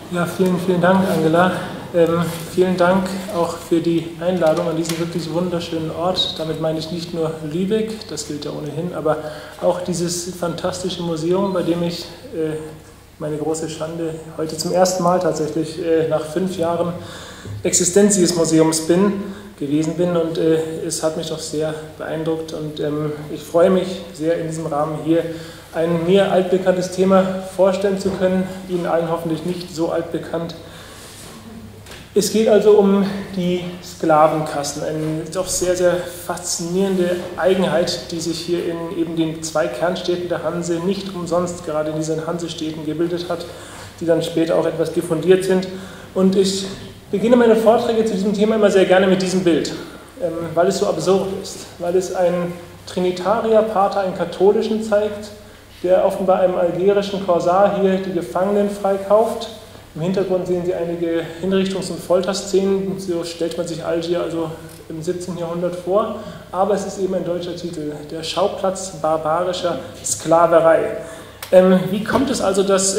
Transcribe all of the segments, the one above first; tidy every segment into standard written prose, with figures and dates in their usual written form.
Ja, vielen Dank, Angela. Vielen Dank auch für die Einladung an diesen wirklich wunderschönen Ort. Damit meine ich nicht nur Lübeck, das gilt ja ohnehin, aber auch dieses fantastische Museum, bei dem ich, meine große Schande, heute zum ersten Mal tatsächlich nach 5 Jahren Existenz dieses Museums gewesen bin, und es hat mich doch sehr beeindruckt, und ich freue mich sehr, in diesem Rahmen hier ein mir altbekanntes Thema vorstellen zu können, Ihnen allen hoffentlich nicht so altbekannt. Es geht also um die Sklavenkassen, eine doch sehr, sehr faszinierende Eigenheit, die sich hier in eben den 2 Kernstädten der Hanse nicht umsonst gerade in diesen Hansestädten gebildet hat, die dann später auch etwas diffundiert sind. Und ich beginne meine Vorträge zu diesem Thema immer sehr gerne mit diesem Bild, weil es so absurd ist, weil es einen Trinitarier-Pater, einen katholischen, zeigt, der offenbar einem algerischen Korsar hier die Gefangenen freikauft. Im Hintergrund sehen Sie einige Hinrichtungs- und Folterszenen, so stellt man sich Algier also im 17. Jahrhundert vor, aber es ist eben ein deutscher Titel, der Schauplatz barbarischer Sklaverei. Wie kommt es also, dass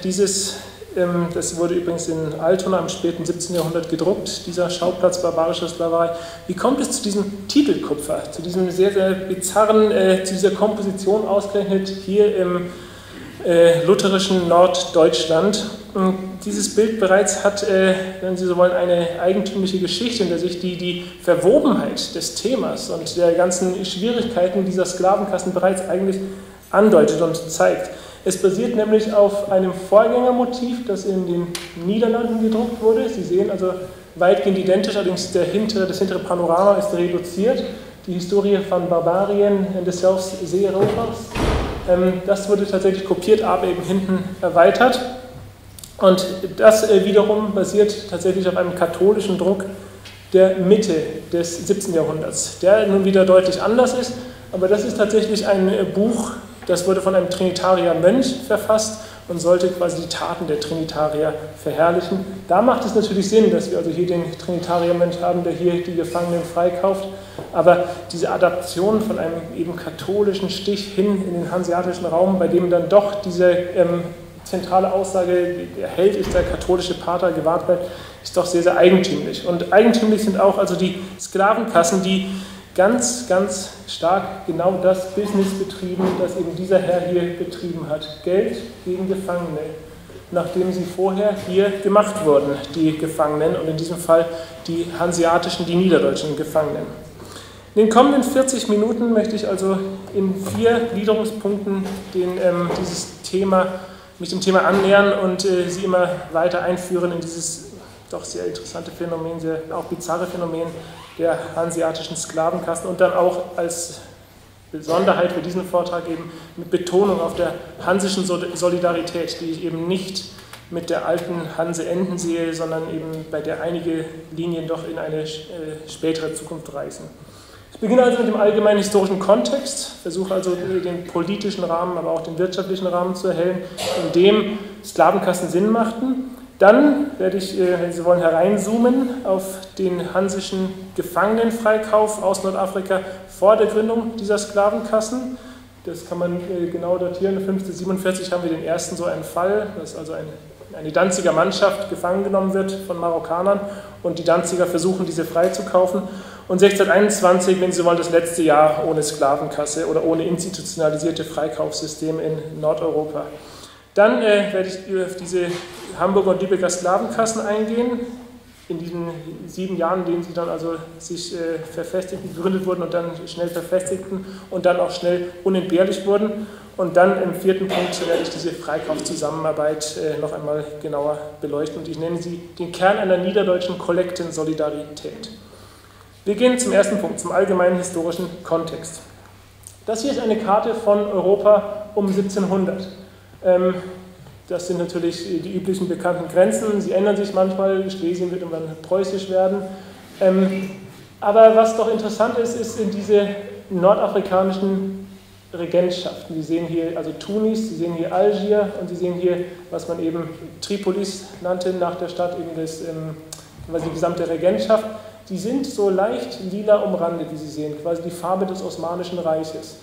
das wurde übrigens in Altona im späten 17. Jahrhundert gedruckt, dieser Schauplatz barbarischer Sklaverei. Wie kommt es zu diesem Titelkupfer, zu diesem sehr, sehr bizarren, zu dieser Komposition ausgerechnet hier im lutherischen Norddeutschland? Und dieses Bild bereits hat, wenn Sie so wollen, eine eigentümliche Geschichte, in der sich die Verwobenheit des Themas und der ganzen Schwierigkeiten dieser Sklavenkassen bereits eigentlich andeutet und zeigt. Es basiert nämlich auf einem Vorgängermotiv, das in den Niederlanden gedruckt wurde. Sie sehen also weitgehend identisch, allerdings das hintere Panorama ist reduziert. Die Historie von Barbarien and the Selfs Seerovers. Das wurde tatsächlich kopiert, aber eben hinten erweitert. Und das wiederum basiert tatsächlich auf einem katholischen Druck der Mitte des 17. Jahrhunderts, der nun wieder deutlich anders ist, aber das ist tatsächlich ein Buch, das wurde von einem Trinitarier-Mönch verfasst und sollte quasi die Taten der Trinitarier verherrlichen. Da macht es natürlich Sinn, dass wir also hier den Trinitarier-Mönch haben, der hier die Gefangenen freikauft, aber diese Adaption von einem eben katholischen Stich hin in den hanseatischen Raum, bei dem dann doch diese zentrale Aussage, der Held ist der katholische Pater, gewahrt bleibt, ist doch sehr, sehr eigentümlich. Und eigentümlich sind auch also die Sklavenkassen, die ganz, ganz stark genau das Business betrieben, das eben dieser Herr hier betrieben hat. Geld gegen Gefangene, nachdem sie vorher hier gemacht wurden, die Gefangenen, und in diesem Fall die hanseatischen, die niederdeutschen Gefangenen. In den kommenden 40 Minuten möchte ich also in 4 Gliederungspunkten mich dem Thema annähern und Sie immer weiter einführen in dieses doch sehr interessante Phänomen, sehr auch bizarre Phänomen der hanseatischen Sklavenkassen, und dann auch als Besonderheit für diesen Vortrag eben mit Betonung auf der hansischen Solidarität, die ich eben nicht mit der alten Hanse enden sehe, sondern eben bei der einige Linien doch in eine spätere Zukunft reißen. Ich beginne also mit dem allgemeinen historischen Kontext, versuche also den politischen Rahmen, aber auch den wirtschaftlichen Rahmen zu erhellen, in dem Sklavenkassen Sinn machten. Dann werde ich, wenn Sie wollen, hereinzoomen auf den hansischen Gefangenenfreikauf aus Nordafrika vor der Gründung dieser Sklavenkassen. Das kann man genau datieren. 1547 haben wir den ersten so einen Fall, dass also eine Danziger Mannschaft gefangen genommen wird von Marokkanern und die Danziger versuchen, diese freizukaufen. Und 1621, wenn Sie wollen, das letzte Jahr ohne Sklavenkasse oder ohne institutionalisierte Freikaufssystem in Nordeuropa. Dann werde ich auf diese Hamburger und Lübecker Sklavenkassen eingehen, in diesen 7 Jahren, in denen sie dann also sich verfestigten, gegründet wurden und dann schnell verfestigten und dann auch schnell unentbehrlich wurden. Und dann im 4. Punkt werde ich diese Freikaufzusammenarbeit noch einmal genauer beleuchten, und ich nenne sie den Kern einer niederdeutschen Kollektensolidarität. Wir gehen zum ersten Punkt, zum allgemeinen historischen Kontext. Das hier ist eine Karte von Europa um 1700. Das sind natürlich die üblichen bekannten Grenzen. Sie ändern sich manchmal. Schlesien wird irgendwann preußisch werden. Aber was doch interessant ist, ist in diese nordafrikanischen Regentschaften. Sie sehen hier also Tunis, Sie sehen hier Algier und Sie sehen hier, was man eben Tripolis nannte, nach der Stadt, eben quasi die gesamte Regentschaft. Die sind so leicht lila umrandet, wie Sie sehen, quasi die Farbe des Osmanischen Reiches.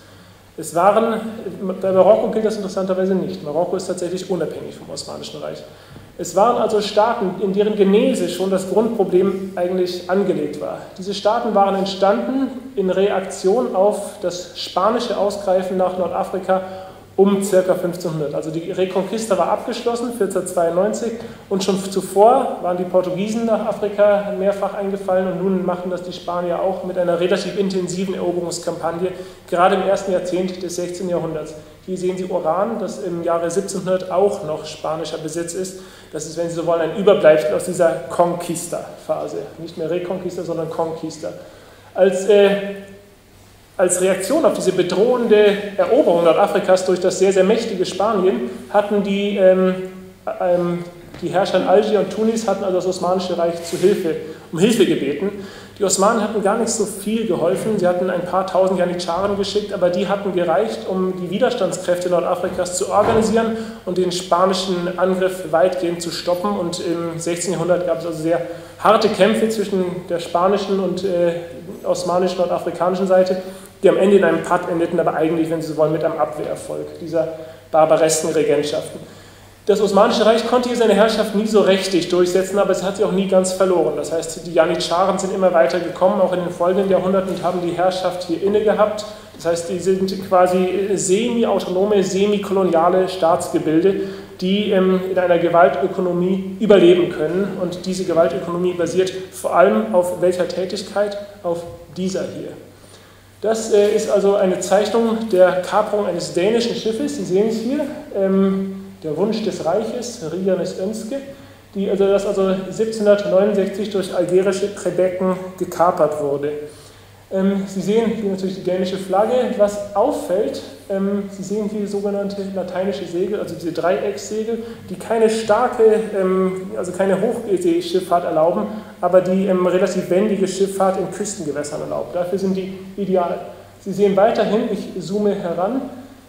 Bei Marokko gilt das interessanterweise nicht. Marokko ist tatsächlich unabhängig vom Osmanischen Reich. Es waren also Staaten, in deren Genese schon das Grundproblem eigentlich angelegt war. Diese Staaten waren entstanden in Reaktion auf das spanische Ausgreifen nach Nordafrika um ca. 1500. Also die Reconquista war abgeschlossen, 1492, und schon zuvor waren die Portugiesen nach Afrika mehrfach eingefallen und nun machen das die Spanier auch mit einer relativ intensiven Eroberungskampagne, gerade im ersten Jahrzehnt des 16. Jahrhunderts. Hier sehen Sie Oran, das im Jahre 1700 auch noch spanischer Besitz ist. Das ist, wenn Sie so wollen, ein Überbleibsel aus dieser Conquista-Phase. Nicht mehr Reconquista, sondern Conquista. Als Reaktion auf diese bedrohende Eroberung Nordafrikas durch das sehr, sehr mächtige Spanien hatten die Herrscher in Algier und Tunis hatten also das Osmanische Reich um Hilfe gebeten. Die Osmanen hatten gar nicht so viel geholfen, sie hatten ein paar tausend Janitscharen geschickt, aber die hatten gereicht, um die Widerstandskräfte Nordafrikas zu organisieren und den spanischen Angriff weitgehend zu stoppen. Und im 16. Jahrhundert gab es also sehr harte Kämpfe zwischen der spanischen und osmanisch-nordafrikanischen Seite, die am Ende in einem Patt endeten, aber eigentlich, wenn Sie so wollen, mit einem Abwehrerfolg dieser barbaresken Regentschaften. Das Osmanische Reich konnte hier seine Herrschaft nie so richtig durchsetzen, aber es hat sie auch nie ganz verloren. Das heißt, die Janitscharen sind immer weiter gekommen, auch in den folgenden Jahrhunderten, und haben die Herrschaft hier inne gehabt. Das heißt, die sind quasi semi-autonome, semi-koloniale Staatsgebilde, die in einer Gewaltökonomie überleben können. Und diese Gewaltökonomie basiert vor allem auf welcher Tätigkeit? Auf dieser hier. Das ist also eine Zeichnung der Kaperung eines dänischen Schiffes. Sie sehen es hier. Der Wunsch des Reiches, Rianes Önske, das 1769 durch algerische Rebecken gekapert wurde. Sie sehen hier natürlich die dänische Flagge. Was auffällt, Sie sehen hier sogenannte lateinische Segel, also diese Dreieckssegel, die keine starke, also keine Hochseeschifffahrt erlauben, aber die relativ wendige Schifffahrt in Küstengewässern erlaubt. Dafür sind die ideal. Sie sehen weiterhin, ich zoome heran,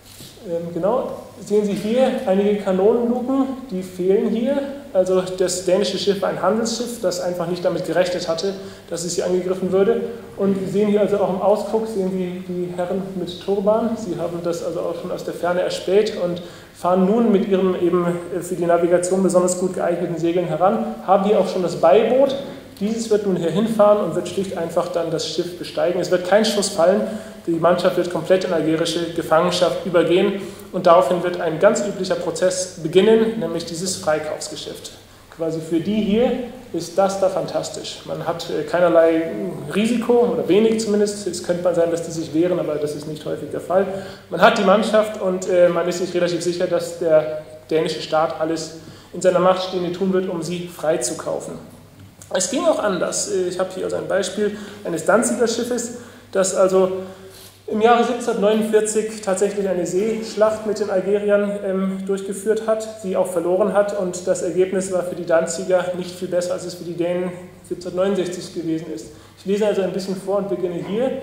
genau, sehen Sie hier einige Kanonenluken, die fehlen hier. Also das dänische Schiff war ein Handelsschiff, das einfach nicht damit gerechnet hatte, dass es hier angegriffen würde. Und Sie sehen hier also auch im Ausguck, sehen Sie die Herren mit Turban. Sie haben das also auch schon aus der Ferne erspäht und fahren nun mit ihrem eben für die Navigation besonders gut geeigneten Segeln heran, haben hier auch schon das Beiboot. Dieses wird nun hier hinfahren und wird schlicht einfach dann das Schiff besteigen. Es wird kein Schuss fallen, die Mannschaft wird komplett in algerische Gefangenschaft übergehen und daraufhin wird ein ganz üblicher Prozess beginnen, nämlich dieses Freikaufsgeschäft. Quasi für die hier ist das da fantastisch. Man hat keinerlei Risiko, oder wenig zumindest. Es könnte mal sein, dass die sich wehren, aber das ist nicht häufig der Fall. Man hat die Mannschaft und man ist sich relativ sicher, dass der dänische Staat alles in seiner Macht Stehende tun wird, um sie freizukaufen. Es ging auch anders. Ich habe hier also ein Beispiel eines Danziger Schiffes, das also im Jahre 1749 tatsächlich eine Seeschlacht mit den Algeriern durchgeführt hat, sie auch verloren hat, und das Ergebnis war für die Danziger nicht viel besser, als es für die Dänen 1769 gewesen ist. Ich lese also ein bisschen vor und beginne hier.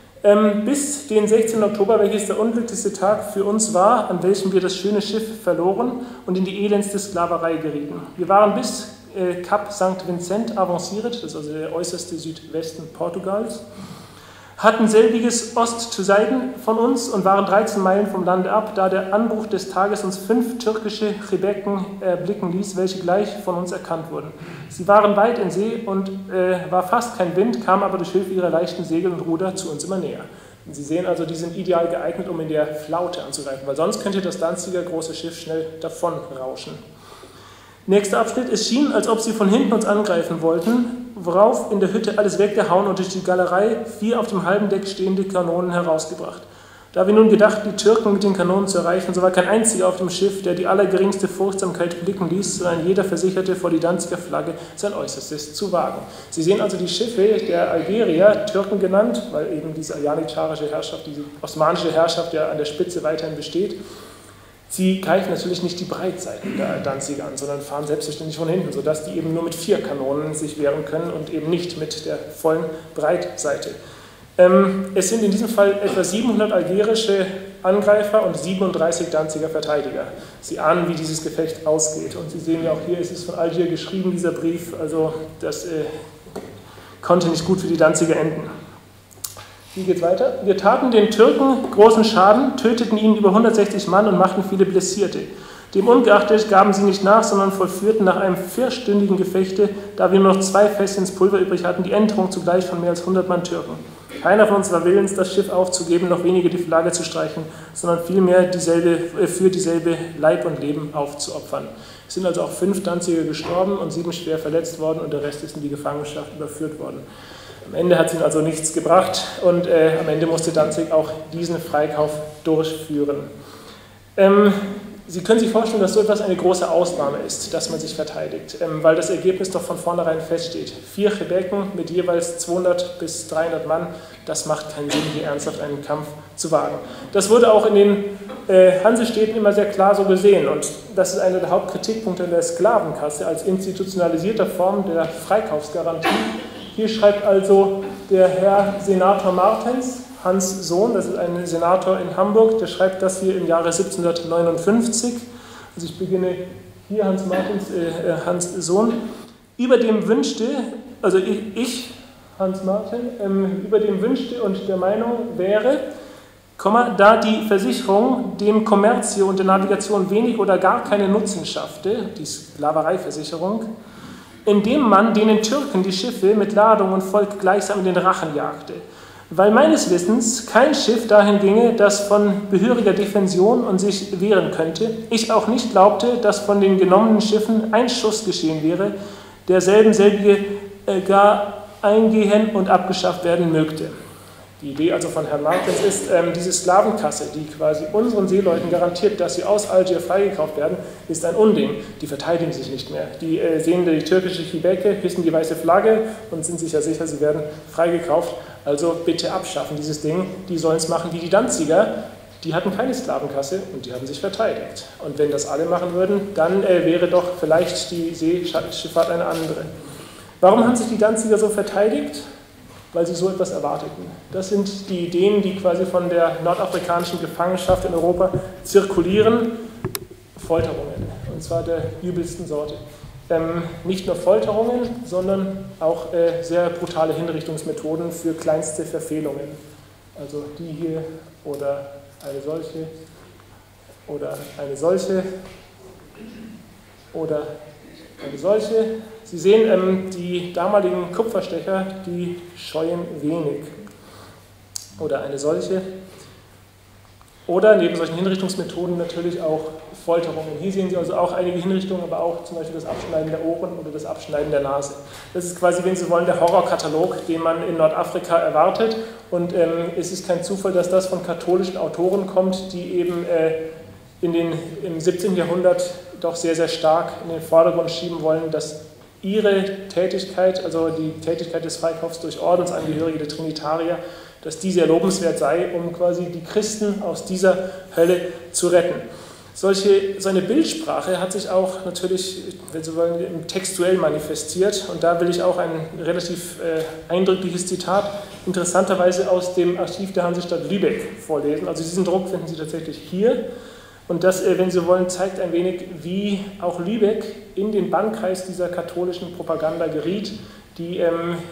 Bis den 16. Oktober, welches der unglücklichste Tag für uns war, an welchem wir das schöne Schiff verloren und in die elendste Sklaverei gerieten. Wir waren bis Kap St. Vincent avanciert, das ist also der äußerste Südwesten Portugals, hatten selbiges Ost zu Seiten von uns und waren 13 Meilen vom Lande ab, da der Anbruch des Tages uns 5 türkische Rebecken erblicken ließ, welche gleich von uns erkannt wurden. Sie waren weit in See und war fast kein Wind, kamen aber durch Hilfe ihrer leichten Segel und Ruder zu uns immer näher. Und Sie sehen also, die sind ideal geeignet, um in der Flaute anzugreifen, weil sonst könnte das Danziger große Schiff schnell davon rauschen. Nächster Abschnitt. Es schien, als ob sie von hinten uns angreifen wollten, worauf in der Hütte alles weggehauen und durch die Galerei 4 auf dem halben Deck stehende Kanonen herausgebracht. Da wir nun gedachten, die Türken mit den Kanonen zu erreichen, so war kein einziger auf dem Schiff, der die allergeringste Furchtsamkeit blicken ließ, sondern jeder versicherte, vor die Danziger Flagge sein Äußerstes zu wagen. Sie sehen also die Schiffe der Algerier, Türken genannt, weil eben diese janitscharische Herrschaft, diese osmanische Herrschaft ja an der Spitze weiterhin besteht. Sie greifen natürlich nicht die Breitseiten der Danziger an, sondern fahren selbstverständlich von hinten, sodass die eben nur mit 4 Kanonen sich wehren können und eben nicht mit der vollen Breitseite. Es sind in diesem Fall etwa 700 algerische Angreifer und 37 Danziger Verteidiger. Sie ahnen, wie dieses Gefecht ausgeht. Und Sie sehen ja auch hier, es ist von Algier geschrieben, dieser Brief, also das konnte nicht gut für die Danziger enden. Wie geht's weiter? Wir taten den Türken großen Schaden, töteten ihnen über 160 Mann und machten viele Blessierte. Dem ungeachtet gaben sie nicht nach, sondern vollführten nach einem 4-stündigen Gefechte, da wir nur noch 2 Fässchens Pulver übrig hatten, die Enterung zugleich von mehr als 100 Mann Türken. Keiner von uns war willens, das Schiff aufzugeben, noch weniger die Flagge zu streichen, sondern vielmehr für dieselbe Leib und Leben aufzuopfern. Es sind also auch 5 Danziger gestorben und 7 schwer verletzt worden und der Rest ist in die Gefangenschaft überführt worden. Am Ende hat es ihnen also nichts gebracht und am Ende musste Danzig auch diesen Freikauf durchführen. Sie können sich vorstellen, dass so etwas eine große Ausnahme ist, dass man sich verteidigt, weil das Ergebnis doch von vornherein feststeht. 4 Rebellen mit jeweils 200 bis 300 Mann, das macht keinen Sinn, hier ernsthaft einen Kampf zu wagen. Das wurde auch in den Hansestädten immer sehr klar so gesehen und das ist einer der Hauptkritikpunkte der Sklavenkasse als institutionalisierter Form der Freikaufsgarantie. Hier schreibt also der Herr Senator Martens, Hans Sohn, das ist ein Senator in Hamburg, der schreibt das hier im Jahre 1759. Also ich beginne hier, Hans Martens, Hans Sohn. Über dem wünschte, also ich Hans Martin, über dem wünschte und der Meinung wäre, da die Versicherung dem Kommerzie und der Navigation wenig oder gar keinen Nutzen schaffte, die Sklavereiversicherung, indem man denen Türken die Schiffe mit Ladung und Volk gleichsam in den Rachen jagte. Weil meines Wissens kein Schiff dahin ginge, das von behöriger Defension und sich wehren könnte, ich auch nicht glaubte, dass von den genommenen Schiffen ein Schuss geschehen wäre, selbige gar eingehen und abgeschafft werden mögte. Die Idee also von Herrn Martens ist, diese Sklavenkasse, die quasi unseren Seeleuten garantiert, dass sie aus Algier freigekauft werden, ist ein Unding. Die verteidigen sich nicht mehr. Die sehen die türkische Chibeke, hissen die weiße Flagge und sind sich ja sicher, sie werden freigekauft. Also bitte abschaffen dieses Ding. Die sollen es machen wie die Danziger. Die hatten keine Sklavenkasse und die haben sich verteidigt. Und wenn das alle machen würden, dann wäre doch vielleicht die Seeschifffahrt eine andere. Warum haben sich die Danziger so verteidigt? Weil sie so etwas erwarteten. Das sind die Ideen, die quasi von der nordafrikanischen Gefangenschaft in Europa zirkulieren. Folterungen, und zwar der übelsten Sorte. Nicht nur Folterungen, sondern auch sehr brutale Hinrichtungsmethoden für kleinste Verfehlungen. Also die hier oder eine solche oder eine solche oder eine solche. Sie sehen, die damaligen Kupferstecher, die scheuen wenig. Oder eine solche. Oder neben solchen Hinrichtungsmethoden natürlich auch Folterungen. Hier sehen Sie also auch einige Hinrichtungen, aber auch zum Beispiel das Abschneiden der Ohren oder das Abschneiden der Nase. Das ist quasi, wenn Sie wollen, der Horrorkatalog, den man in Nordafrika erwartet. Und es ist kein Zufall, dass das von katholischen Autoren kommt, die eben im 17. Jahrhundert doch sehr, sehr stark in den Vordergrund schieben wollen, dass ihre Tätigkeit, also die Tätigkeit des Freikaufs durch Ordensangehörige der Trinitarier, dass die sehr lobenswert sei, um quasi die Christen aus dieser Hölle zu retten. So eine Bildsprache hat sich auch natürlich, wenn Sie wollen, textuell manifestiert. Und da will ich auch ein relativ eindrückliches Zitat, interessanterweise aus dem Archiv der Hansestadt Lübeck vorlesen. Also diesen Druck finden Sie tatsächlich hier. Und das, wenn Sie wollen, zeigt ein wenig, wie auch Lübeck in den Bannkreis dieser katholischen Propaganda geriet, die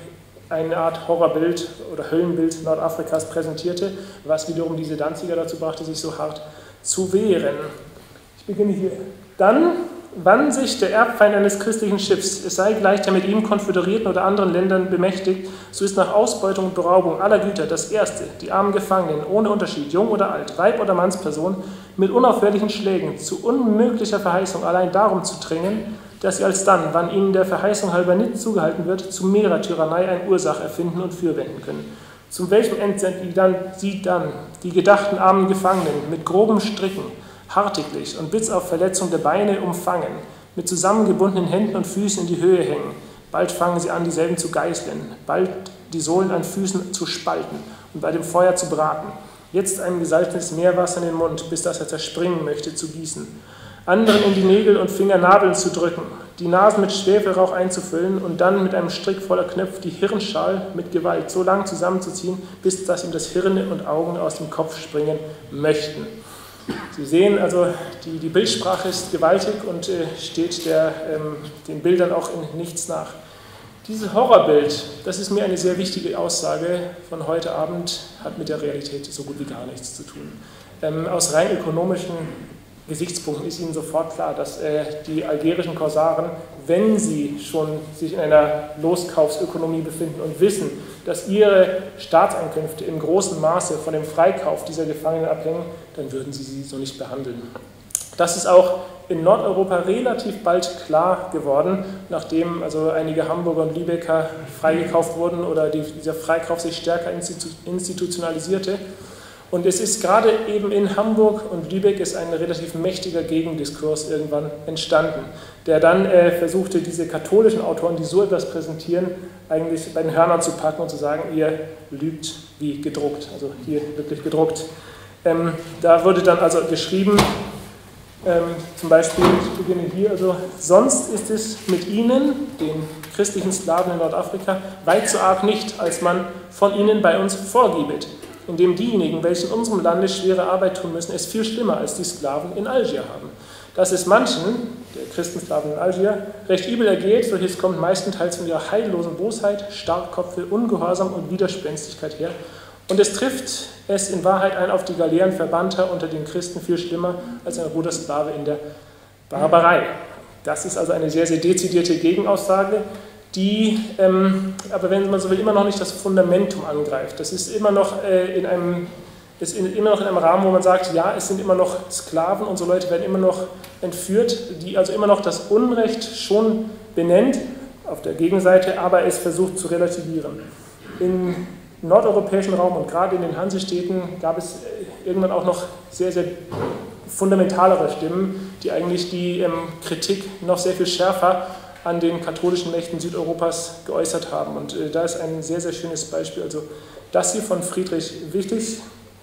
eine Art Horrorbild oder Höllenbild Nordafrikas präsentierte, was wiederum diese Danziger dazu brachte, sich so hart zu wehren. Ich beginne hier. Dann, wann sich der Erbfeind eines christlichen Schiffs, es sei gleich der mit ihm konföderierten oder anderen Ländern bemächtigt, so ist nach Ausbeutung und Beraubung aller Güter das Erste, die armen Gefangenen, ohne Unterschied, jung oder alt, Weib oder Mannsperson, mit unaufhörlichen Schlägen zu unmöglicher Verheißung allein darum zu dringen, dass sie alsdann, wann ihnen der Verheißung halber nicht zugehalten wird, zu mehrerer Tyrannei eine Ursache erfinden und fürwenden können. Zu welchem End sie dann die gedachten armen Gefangenen mit groben Stricken, hartiglich und bis auf Verletzung der Beine umfangen, mit zusammengebundenen Händen und Füßen in die Höhe hängen. Bald fangen sie an, dieselben zu geißeln, bald die Sohlen an Füßen zu spalten und bei dem Feuer zu braten. Jetzt ein gesalzenes Meerwasser in den Mund, bis das er zerspringen möchte, zu gießen. Anderen in die Nägel und Fingernabeln zu drücken, die Nasen mit Schwefelrauch einzufüllen und dann mit einem Strick voller Knöpfe die Hirnschal mit Gewalt so lang zusammenzuziehen, bis dass ihm das Hirne und Augen aus dem Kopf springen möchten. Sie sehen also, die Bildsprache ist gewaltig und steht den Bildern auch in nichts nach. Dieses Horrorbild, das ist mir eine sehr wichtige Aussage von heute Abend, hat mit der Realität so gut wie gar nichts zu tun. Aus rein ökonomischen Gesichtspunkten ist ihnen sofort klar, dass die algerischen Korsaren, wenn sie schon sich in einer Loskaufsökonomie befinden und wissen, dass ihre Staatseinkünfte im großen Maße von dem Freikauf dieser Gefangenen abhängen, dann würden sie so nicht behandeln. Das ist auch in Nordeuropa relativ bald klar geworden, nachdem also einige Hamburger und Lübecker freigekauft wurden oder dieser Freikauf sich stärker institutionalisierte. Und es ist gerade eben in Hamburg und Lübeck ist ein relativ mächtiger Gegendiskurs irgendwann entstanden, der dann versuchte, diese katholischen Autoren, die so etwas präsentieren, eigentlich bei den Hörnern zu packen und zu sagen, ihr lügt wie gedruckt, also hier wirklich gedruckt. Da wurde dann also geschrieben, zum Beispiel, ich beginne hier, also sonst ist es mit ihnen, den christlichen Sklaven in Nordafrika, weit so arg nicht, als man von ihnen bei uns vorgibt, indem diejenigen, welche in unserem Lande schwere Arbeit tun müssen, es viel schlimmer als die Sklaven in Algier haben. Dass es manchen, der Christensklaven in Algier, recht übel ergeht, solches kommt meistenteils von ihrer heillosen Bosheit, Starrkopfe, Ungehorsam und Widerspenstigkeit her. Und es trifft es in Wahrheit ein auf die Galeeren Verbannter unter den Christen viel schlimmer als ein Rudersklave in der Barbarei. Das ist also eine sehr, sehr dezidierte Gegenaussage, die, aber wenn man so will, immer noch nicht das Fundamentum angreift. Das ist immer noch in einem Rahmen, wo man sagt, ja, es sind immer noch Sklaven, unsere Leute werden immer noch entführt, die also immer noch das Unrecht schon benennt auf der Gegenseite, aber es versucht zu relativieren. Im nordeuropäischen Raum und gerade in den Hansestädten gab es irgendwann auch noch sehr, sehr fundamentalere Stimmen, die eigentlich die Kritik noch sehr viel schärfer an den katholischen Mächten Südeuropas geäußert haben. Und da ist ein sehr, sehr schönes Beispiel. Also das hier von Friedrich Wichtig.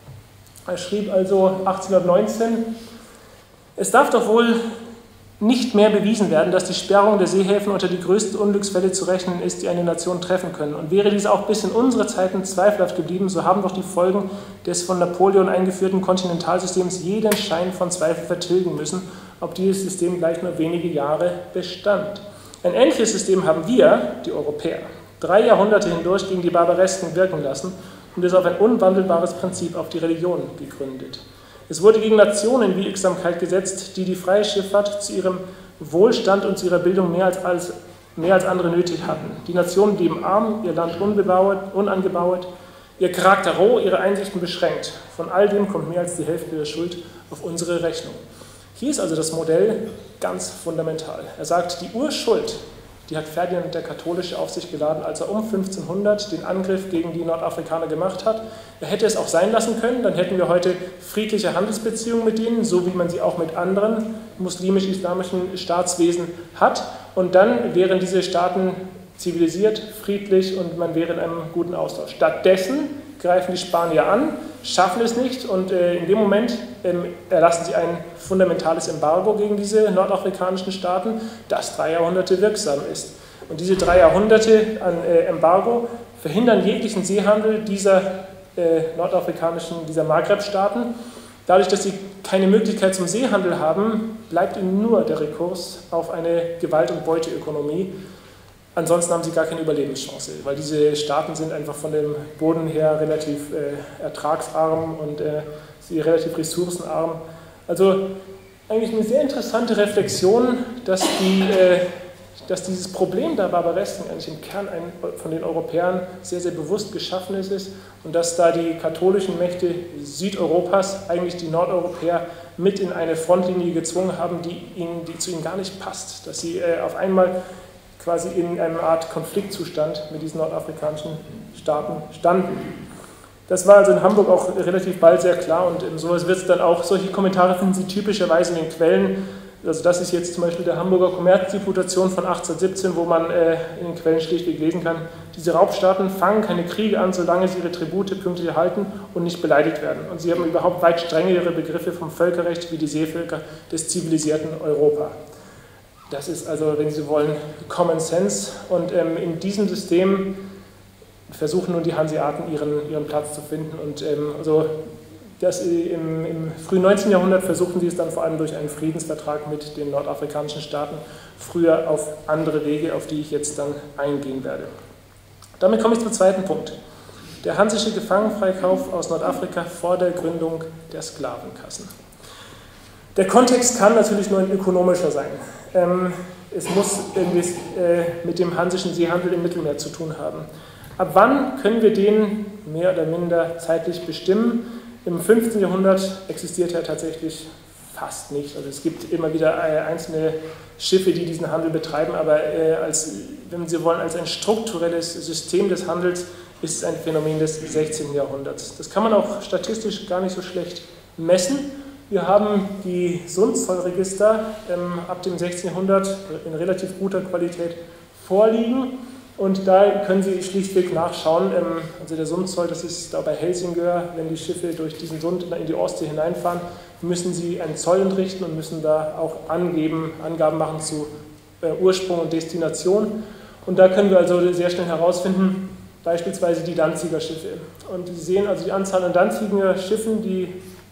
Er schrieb also 1819, es darf doch wohl nicht mehr bewiesen werden, dass die Sperrung der Seehäfen unter die größten Unglücksfälle zu rechnen ist, die eine Nation treffen können. Und wäre dies auch bis in unsere Zeiten zweifelhaft geblieben, so haben doch die Folgen des von Napoleon eingeführten Kontinentalsystems jeden Schein von Zweifel vertilgen müssen, ob dieses System gleich nur wenige Jahre bestand. Ein ähnliches System haben wir, die Europäer, 3 Jahrhunderte hindurch gegen die Barbaresken wirken lassen und es auf ein unwandelbares Prinzip, auf die Religion gegründet. Es wurde gegen Nationen Wirksamkeit gesetzt, die die freie Schifffahrt zu ihrem Wohlstand und zu ihrer Bildung mehr als andere nötig hatten. Die Nationen blieben arm, ihr Land unangebaut, ihr Charakter roh, ihre Einsichten beschränkt. Von all dem kommt mehr als die Hälfte der Schuld auf unsere Rechnung. Hier ist also das Modell ganz fundamental. Er sagt, die Urschuld, die hat Ferdinand der Katholische auf sich geladen, als er um 1500 den Angriff gegen die Nordafrikaner gemacht hat. Er hätte es auch sein lassen können, dann hätten wir heute friedliche Handelsbeziehungen mit ihnen, so wie man sie auch mit anderen muslimisch-islamischen Staatswesen hat. Und dann wären diese Staaten zivilisiert, friedlich und man wäre in einem guten Austausch. Stattdessen greifen die Spanier an, schaffen es nicht und in dem Moment erlassen sie ein fundamentales Embargo gegen diese nordafrikanischen Staaten, das 3 Jahrhunderte wirksam ist. Und diese 3 Jahrhunderte an Embargo verhindern jeglichen Seehandel dieser dieser Maghreb-Staaten. Dadurch, dass sie keine Möglichkeit zum Seehandel haben, bleibt ihnen nur der Rekurs auf eine Gewalt- und Beuteökonomie. Ansonsten haben sie gar keine Überlebenschance, weil diese Staaten sind einfach von dem Boden her relativ ertragsarm und sie relativ ressourcenarm. Also eigentlich eine sehr interessante Reflexion, dass dieses Problem der Barbaresken eigentlich im Kern von den Europäern sehr, sehr bewusst geschaffen ist und dass da die katholischen Mächte Südeuropas eigentlich die Nordeuropäer mit in eine Frontlinie gezwungen haben, die zu ihnen gar nicht passt, dass sie auf einmal quasi in einer Art Konfliktzustand mit diesen nordafrikanischen Staaten standen. Das war also in Hamburg auch relativ bald sehr klar und sowas wird es dann auch, solche Kommentare finden Sie typischerweise in den Quellen. Also das ist jetzt zum Beispiel der Hamburger Kommerzdiputation von 1817, wo man in den Quellen schlichtweg lesen kann, diese Raubstaaten fangen keine Kriege an, solange sie ihre Tribute pünktlich erhalten und nicht beleidigt werden. Und sie haben überhaupt weit strengere Begriffe vom Völkerrecht wie die Seevölker des zivilisierten Europa. Das ist also, wenn Sie wollen, Common Sense. Und in diesem System versuchen nun die Hanseaten ihren Platz zu finden. Und also im frühen 19. Jahrhundert versuchten sie es dann vor allem durch einen Friedensvertrag mit den nordafrikanischen Staaten, früher auf andere Wege, auf die ich jetzt dann eingehen werde. Damit komme ich zum zweiten Punkt. Der hansische Gefangenenfreikauf aus Nordafrika vor der Gründung der Sklavenkassen. Der Kontext kann natürlich nur ein ökonomischer sein. Es muss irgendwie mit dem hansischen Seehandel im Mittelmeer zu tun haben. Ab wann können wir den mehr oder minder zeitlich bestimmen? Im 15. Jahrhundert existiert er tatsächlich fast nicht. Also es gibt immer wieder einzelne Schiffe, die diesen Handel betreiben, aber wenn Sie wollen, als ein strukturelles System des Handels ist es ein Phänomen des 16. Jahrhunderts. Das kann man auch statistisch gar nicht so schlecht messen. Wir haben die Sundzollregister ab dem 16. Jahrhundert in relativ guter Qualität vorliegen. Und da können Sie schlichtweg nachschauen, also der Sundzoll, das ist da bei Helsingør, wenn die Schiffe durch diesen Sund in die Ostsee hineinfahren, müssen Sie einen Zoll entrichten und müssen da auch Angaben machen zu Ursprung und Destination. Und da können wir also sehr schnell herausfinden, beispielsweise die Danziger Schiffe. Und Sie sehen also die Anzahl an Danziger Schiffen, die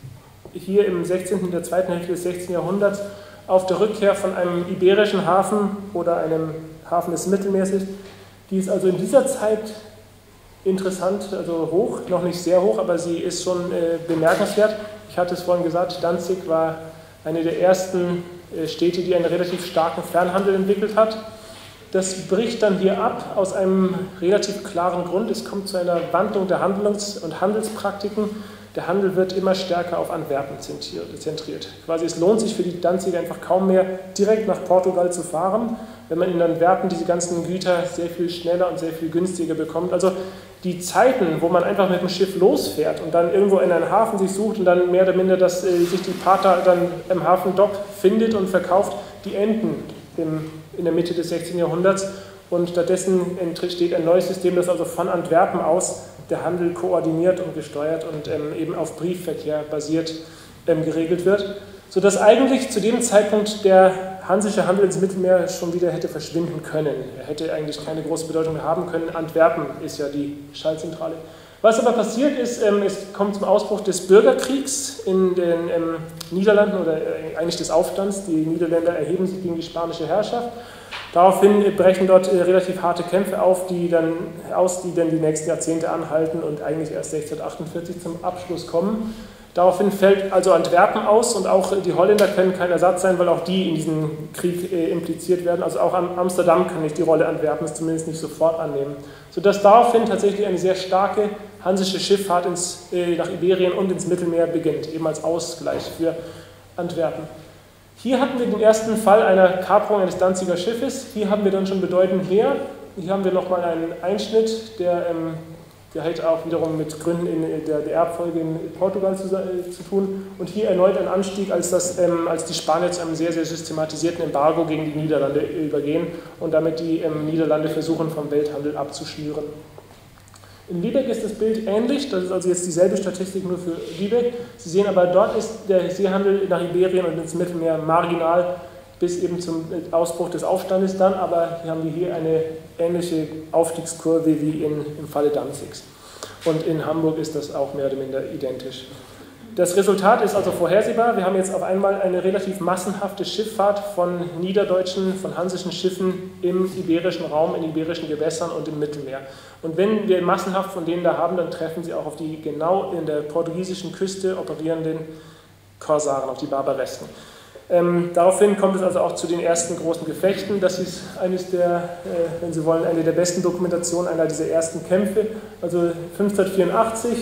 hier im 16., in der zweiten Hälfte des 16. Jahrhunderts auf der Rückkehr von einem iberischen Hafen oder einem Hafen des Mittelmeers ist. Die ist also in dieser Zeit interessant, also hoch, noch nicht sehr hoch, aber sie ist schon bemerkenswert. Ich hatte es vorhin gesagt, Danzig war eine der ersten Städte, die einen relativ starken Fernhandel entwickelt hat. Das bricht dann hier ab aus einem relativ klaren Grund. Es kommt zu einer Wandlung der Handlungs- und Handelspraktiken. Der Handel wird immer stärker auf Antwerpen zentriert. Quasi es lohnt sich für die Danziger einfach kaum mehr, direkt nach Portugal zu fahren, wenn man in Antwerpen diese ganzen Güter sehr viel schneller und sehr viel günstiger bekommt. Also die Zeiten, wo man einfach mit dem Schiff losfährt und dann irgendwo in einen Hafen sich sucht und dann mehr oder minder, dass sich die Pater dann im Hafendock findet und verkauft, die enden in der Mitte des 16. Jahrhunderts. Und stattdessen entsteht ein neues System, das also von Antwerpen aus der Handel koordiniert und gesteuert und eben auf Briefverkehr basiert geregelt wird, sodass eigentlich zu dem Zeitpunkt der hansische Handel ins Mittelmeer schon wieder hätte verschwinden können. Er hätte eigentlich keine große Bedeutung mehr haben können. Antwerpen ist ja die Schaltzentrale. Was aber passiert ist, es kommt zum Ausbruch des Bürgerkriegs in den Niederlanden oder eigentlich des Aufstands. Die Niederländer erheben sich gegen die spanische Herrschaft. Daraufhin brechen dort relativ harte Kämpfe auf, die dann die nächsten Jahrzehnte anhalten und eigentlich erst 1648 zum Abschluss kommen. Daraufhin fällt also Antwerpen aus und auch die Holländer können kein Ersatz sein, weil auch die in diesem Krieg impliziert werden. Also auch Amsterdam kann nicht die Rolle Antwerpens zumindest nicht sofort annehmen. Sodass daraufhin tatsächlich eine sehr starke hansische Schifffahrt nach Iberien und ins Mittelmeer beginnt, eben als Ausgleich für Antwerpen. Hier hatten wir den ersten Fall einer Kaperung eines Danziger Schiffes. Hier haben wir dann schon bedeutend mehr. Hier haben wir nochmal einen Einschnitt, der hat auch wiederum mit Gründen in der Erbfolge in Portugal zu tun. Und hier erneut ein Anstieg, als die Spanier zu einem sehr, sehr systematisierten Embargo gegen die Niederlande übergehen und damit die Niederlande versuchen, vom Welthandel abzuschnüren. In Lübeck ist das Bild ähnlich, das ist also jetzt dieselbe Statistik nur für Lübeck. Sie sehen aber, dort ist der Seehandel nach Iberien und ins Mittelmeer marginal bis eben zum Ausbruch des Aufstandes dann, aber hier haben wir hier eine ähnliche Aufstiegskurve wie im Falle Danzigs. Und in Hamburg ist das auch mehr oder minder identisch. Das Resultat ist also vorhersehbar. Wir haben jetzt auf einmal eine relativ massenhafte Schifffahrt von niederdeutschen, von hansischen Schiffen im iberischen Raum, in iberischen Gewässern und im Mittelmeer. Und wenn wir massenhaft von denen da haben, dann treffen sie auch auf die genau in der portugiesischen Küste operierenden Korsaren, auf die Barbaresken. Daraufhin kommt es also auch zu den ersten großen Gefechten. Das ist eines der, wenn Sie wollen, eine der besten Dokumentationen einer dieser ersten Kämpfe. Also 1584,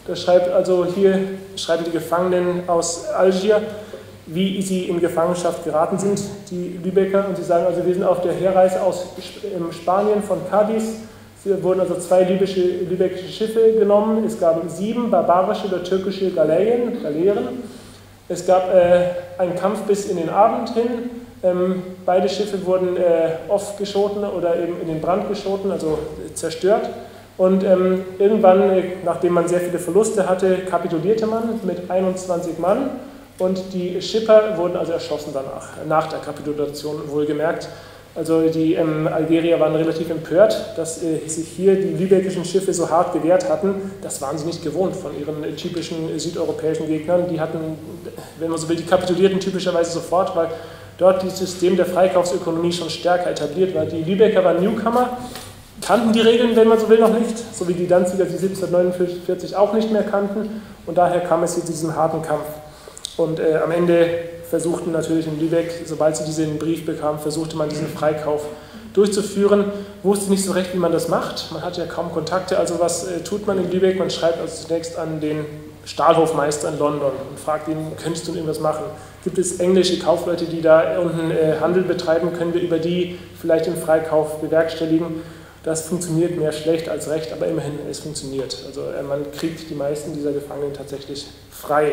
schreiben die Gefangenen aus Algier, wie sie in Gefangenschaft geraten sind, die Lübecker. Und sie sagen also, wir sind auf der Herreise aus Spanien von Cadiz. Es wurden also 2 lübeckische Schiffe genommen. Es gab 7 barbarische oder türkische Galeeren. Es gab einen Kampf bis in den Abend hin. Beide Schiffe wurden aufgeschoten oder eben in den Brand geschoten, also zerstört. Und irgendwann, nachdem man sehr viele Verluste hatte, kapitulierte man mit 21 Mann und die Schipper wurden also erschossen danach, nach der Kapitulation wohlgemerkt. Also die Algerier waren relativ empört, dass sich hier die lübeckischen Schiffe so hart gewehrt hatten. Das waren sie nicht gewohnt von ihren typischen südeuropäischen Gegnern. Die hatten, wenn man so will, die kapitulierten typischerweise sofort, weil dort das System der Freikaufsökonomie schon stärker etabliert war. Die Lübecker waren Newcomer, kannten die Regeln, wenn man so will, noch nicht, so wie die Danziger sie 1749 auch nicht mehr kannten. Und daher kam es zu diesem harten Kampf. Und am Ende versuchten natürlich in Lübeck, sobald sie diesen Brief bekamen, versuchte man diesen Freikauf durchzuführen, wusste nicht so recht, wie man das macht. Man hatte ja kaum Kontakte, also was tut man in Lübeck? Man schreibt also zunächst an den Stahlhofmeister in London und fragt ihn, könntest du irgendwas machen? Gibt es englische Kaufleute, die da unten Handel betreiben? Können wir über die vielleicht den Freikauf bewerkstelligen? Das funktioniert mehr schlecht als recht, aber immerhin, es funktioniert. Also man kriegt die meisten dieser Gefangenen tatsächlich frei.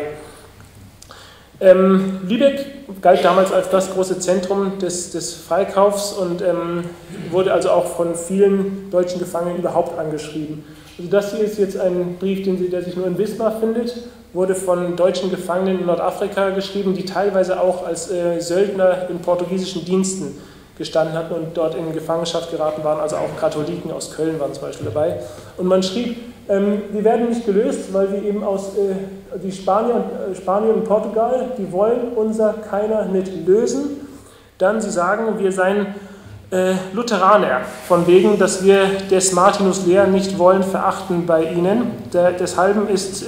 Lübeck galt damals als das große Zentrum des Freikaufs und wurde also auch von vielen deutschen Gefangenen überhaupt angeschrieben. Also das hier ist jetzt ein Brief, der sich nur in Wismar findet, wurde von deutschen Gefangenen in Nordafrika geschrieben, die teilweise auch als Söldner in portugiesischen Diensten gestanden hatten und dort in Gefangenschaft geraten waren, also auch Katholiken aus Köln waren zum Beispiel dabei. Und man schrieb, wir werden nicht gelöst, weil wir eben die Spanier und Portugal, die wollen unser keiner nicht lösen. Dann sie sagen, wir seien Lutheraner, von wegen, dass wir des Martinus Lehr nicht wollen verachten bei ihnen. Deshalb ist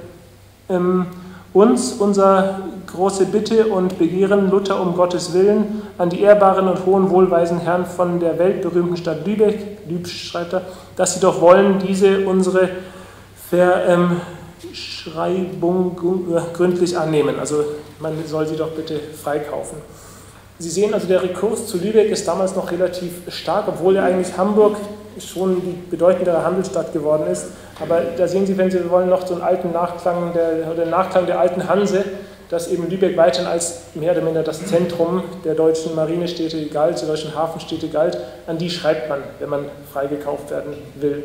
uns unsere große Bitte und Begehren, Luther um Gottes Willen, an die ehrbaren und hohen wohlweisen Herren von der weltberühmten Stadt Lübeck, Lübsch schreibt er, dass sie doch wollen, diese unsere Verschreibung gründlich annehmen. Also man soll sie doch bitte freikaufen. Sie sehen also, der Rekurs zu Lübeck ist damals noch relativ stark, obwohl ja eigentlich Hamburg schon die bedeutendere Handelsstadt geworden ist. Aber da sehen Sie, wenn Sie wollen, noch so einen alten Nachklang der alten Hanse, dass eben Lübeck weiterhin als mehr oder minder das Zentrum der deutschen Marinestädte galt, der deutschen Hafenstädte galt. An die schreibt man, wenn man freigekauft werden will.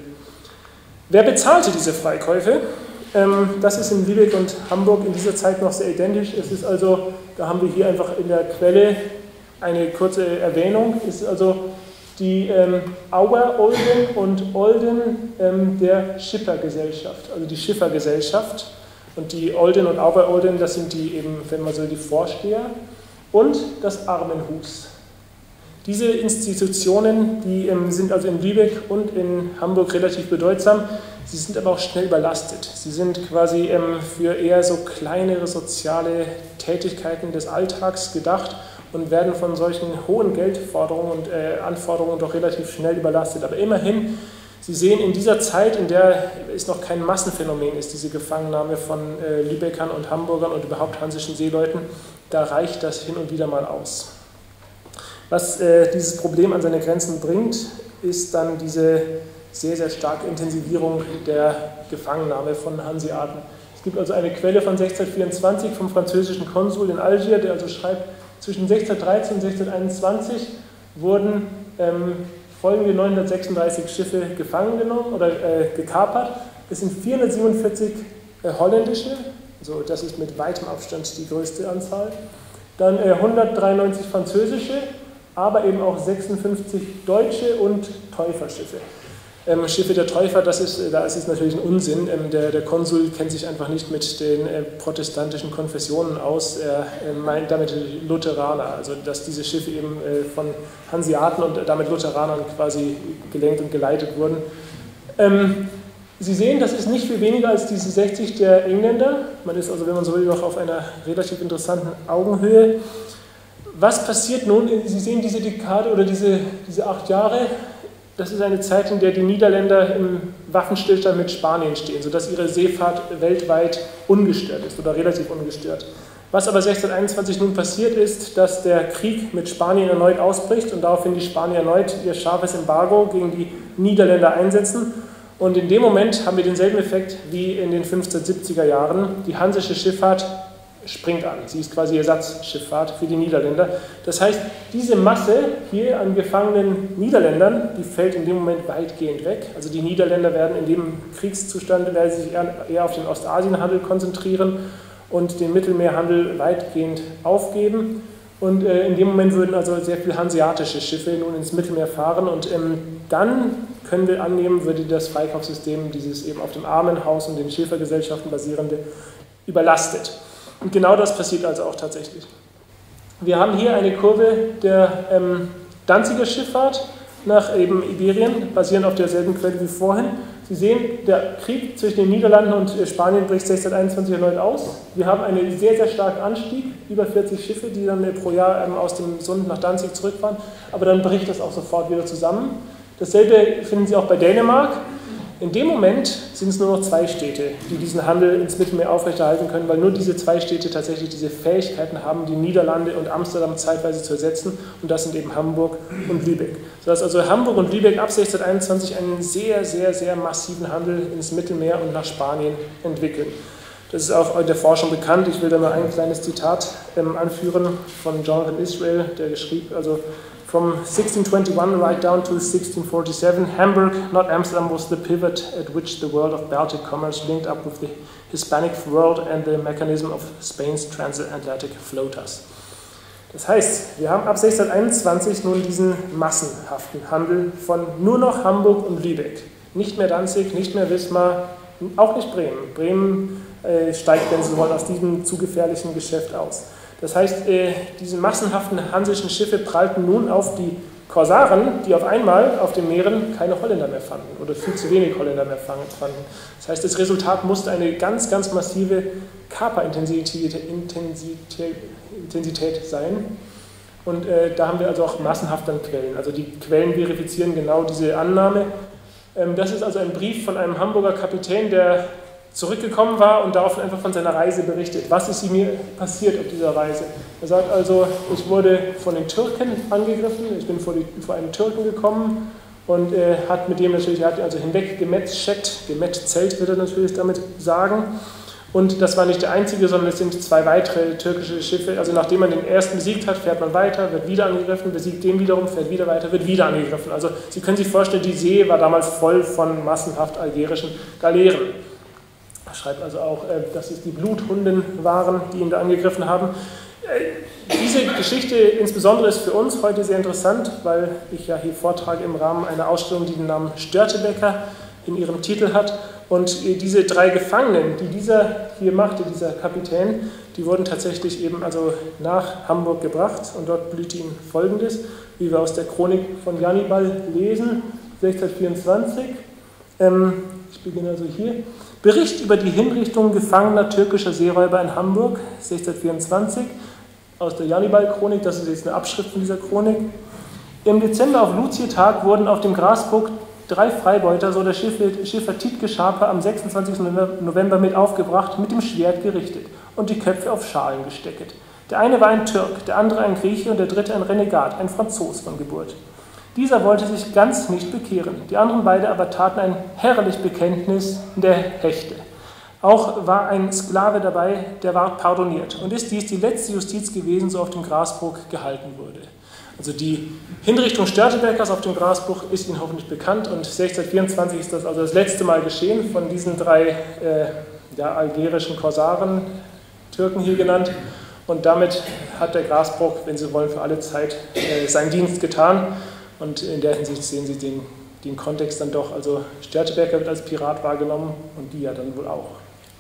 Wer bezahlte diese Freikäufe? Das ist in Lübeck und Hamburg in dieser Zeit noch sehr identisch. Es ist also, da haben wir hier einfach in der Quelle eine kurze Erwähnung, es ist also die Auer Olden und Olden der Schippergesellschaft, also die Schiffergesellschaft. Und die Olden und Auer Olden, das sind die eben, wenn man so die Vorsteher, und das Armenhus. Diese Institutionen, die sind also in Lübeck und in Hamburg relativ bedeutsam, sie sind aber auch schnell überlastet. Sie sind quasi für eher so kleinere soziale Tätigkeiten des Alltags gedacht und werden von solchen hohen Geldforderungen und Anforderungen doch relativ schnell überlastet. Aber immerhin, Sie sehen in dieser Zeit, in der es noch kein Massenphänomen ist, diese Gefangennahme von Lübeckern und Hamburgern und überhaupt hansischen Seeleuten, da reicht das hin und wieder mal aus. Was dieses Problem an seine Grenzen bringt, ist dann diese sehr, sehr starke Intensivierung der Gefangennahme von Hanseaten. Es gibt also eine Quelle von 1624 vom französischen Konsul in Algier, der also schreibt, zwischen 1613 und 1621 wurden folgende 936 Schiffe gefangen genommen oder gekapert. Es sind 447 holländische, also das ist mit weitem Abstand die größte Anzahl, dann 193 französische, aber eben auch 56 deutsche und Täuferschiffe. Schiffe der Täufer, da ist es natürlich ein Unsinn. Der Konsul kennt sich einfach nicht mit den protestantischen Konfessionen aus. Er meint damit Lutheraner, also dass diese Schiffe eben von Hanseaten und damit Lutheranern quasi gelenkt und geleitet wurden. Sie sehen, das ist nicht viel weniger als diese 60 der Engländer. Man ist also, wenn man so will, noch auf einer relativ interessanten Augenhöhe. Was passiert nun? Sie sehen diese Dekade oder diese 8 Jahre. Das ist eine Zeit, in der die Niederländer im Waffenstillstand mit Spanien stehen, sodass ihre Seefahrt weltweit ungestört ist oder relativ ungestört. Was aber 1621 nun passiert ist, dass der Krieg mit Spanien erneut ausbricht und daraufhin die Spanier erneut ihr scharfes Embargo gegen die Niederländer einsetzen. Und in dem Moment haben wir denselben Effekt wie in den 1570er Jahren. Die hansische Schifffahrt springt an. Sie ist quasi Ersatzschifffahrt für die Niederländer. Das heißt, diese Masse hier an gefangenen Niederländern, die fällt in dem Moment weitgehend weg. Also die Niederländer werden in dem Kriegszustand sich eher auf den Ostasienhandel konzentrieren und den Mittelmeerhandel weitgehend aufgeben. Und in dem Moment würden also sehr viele hanseatische Schiffe nun ins Mittelmeer fahren und dann können wir annehmen, würde das Freikaufssystem, dieses eben auf dem Armenhaus und den Schäfergesellschaften basierende, überlastet. Und genau das passiert also auch tatsächlich. Wir haben hier eine Kurve der Danziger Schifffahrt nach eben Iberien, basierend auf derselben Quelle wie vorhin. Sie sehen, der Krieg zwischen den Niederlanden und Spanien bricht 1621 erneut aus. Wir haben einen sehr, sehr starken Anstieg, über 40 Schiffe, die dann pro Jahr aus dem Sund nach Danzig zurückfahren, aber dann bricht das auch sofort wieder zusammen. Dasselbe finden Sie auch bei Dänemark. In dem Moment sind es nur noch 2 Städte, die diesen Handel ins Mittelmeer aufrechterhalten können, weil nur diese 2 Städte tatsächlich diese Fähigkeiten haben, die Niederlande und Amsterdam zeitweise zu ersetzen, und das sind eben Hamburg und Lübeck. Sodass also Hamburg und Lübeck ab 1621 einen sehr, sehr, sehr massiven Handel ins Mittelmeer und nach Spanien entwickeln. Das ist auch in der Forschung bekannt. Ich will da mal ein kleines Zitat anführen von Jonathan Israel, der schrieb, also from 1621 right down to 1647, Hamburg, not Amsterdam, was the pivot at which the world of Baltic commerce linked up with the Hispanic world and the mechanism of Spain's transatlantic floaters. Das heißt, wir haben ab 1621 nun diesen massenhaften Handel von nur noch Hamburg und Lübeck. Nicht mehr Danzig, nicht mehr Wismar, auch nicht Bremen. Bremen steigt, wenn Sie wollen, aus diesem zu gefährlichen Geschäft aus. Das heißt, diese massenhaften hansischen Schiffe prallten nun auf die Korsaren, die auf einmal auf den Meeren keine Holländer mehr fanden oder viel zu wenig Holländer mehr fanden. Das heißt, das Resultat musste eine ganz, ganz massive Kaperintensität sein. Und da haben wir also auch massenhaft dann Quellen. Also die Quellen verifizieren genau diese Annahme. Das ist also ein Brief von einem Hamburger Kapitän, der zurückgekommen war und daraufhin einfach von seiner Reise berichtet. Was ist mir passiert auf dieser Reise? Er sagt also, ich wurde von den Türken angegriffen, ich bin vor einen Türken gekommen und hat mit dem natürlich, er hat also hinweg gemetzelt, wird er natürlich damit sagen. Und das war nicht der einzige, sondern es sind 2 weitere türkische Schiffe. Also nachdem man den ersten besiegt hat, fährt man weiter, wird wieder angegriffen, besiegt den wiederum, fährt wieder weiter, wird wieder angegriffen. Also Sie können sich vorstellen, die See war damals voll von massenhaft algerischen Galeeren. Er schreibt also auch, dass es die Bluthunden waren, die ihn da angegriffen haben. Diese Geschichte insbesondere ist für uns heute sehr interessant, weil ich ja hier vortrage im Rahmen einer Ausstellung, die den Namen Störtebeker in ihrem Titel hat. Und diese 3 Gefangenen, die dieser hier machte, dieser Kapitän, die wurden tatsächlich eben also nach Hamburg gebracht. Und dort blühte ihnen Folgendes, wie wir aus der Chronik von Jannibal lesen, 1624. Ich beginne also hier. Bericht über die Hinrichtung gefangener türkischer Seeräuber in Hamburg, 1624, aus der Jannibal-Chronik, das ist jetzt eine Abschrift von dieser Chronik. Im Dezember auf Luzietag wurden auf dem Grasbruch 3 Freibeuter, so der Schiffer Tiedtke Schaper, am 26. November mit aufgebracht, mit dem Schwert gerichtet und die Köpfe auf Schalen gestecket. Der eine war ein Türk, der andere ein Grieche und der dritte ein Renegat, ein Franzos von Geburt. Dieser wollte sich ganz nicht bekehren, die anderen beide aber taten ein herrlich Bekenntnis der Hechte. Auch war ein Sklave dabei, der ward pardoniert und ist dies die letzte Justiz gewesen, so auf dem Grasbruch gehalten wurde. Also die Hinrichtung Störtebeckers auf dem Grasbruch ist Ihnen hoffentlich bekannt und 1624 ist das also das letzte Mal geschehen von diesen 3 algerischen Korsaren, Türken hier genannt. Und damit hat der Grasbruch, wenn Sie wollen, für alle Zeit seinen Dienst getan. Und in der Hinsicht sehen Sie den Kontext dann doch. Also Störtebeker wird als Pirat wahrgenommen und die ja dann wohl auch.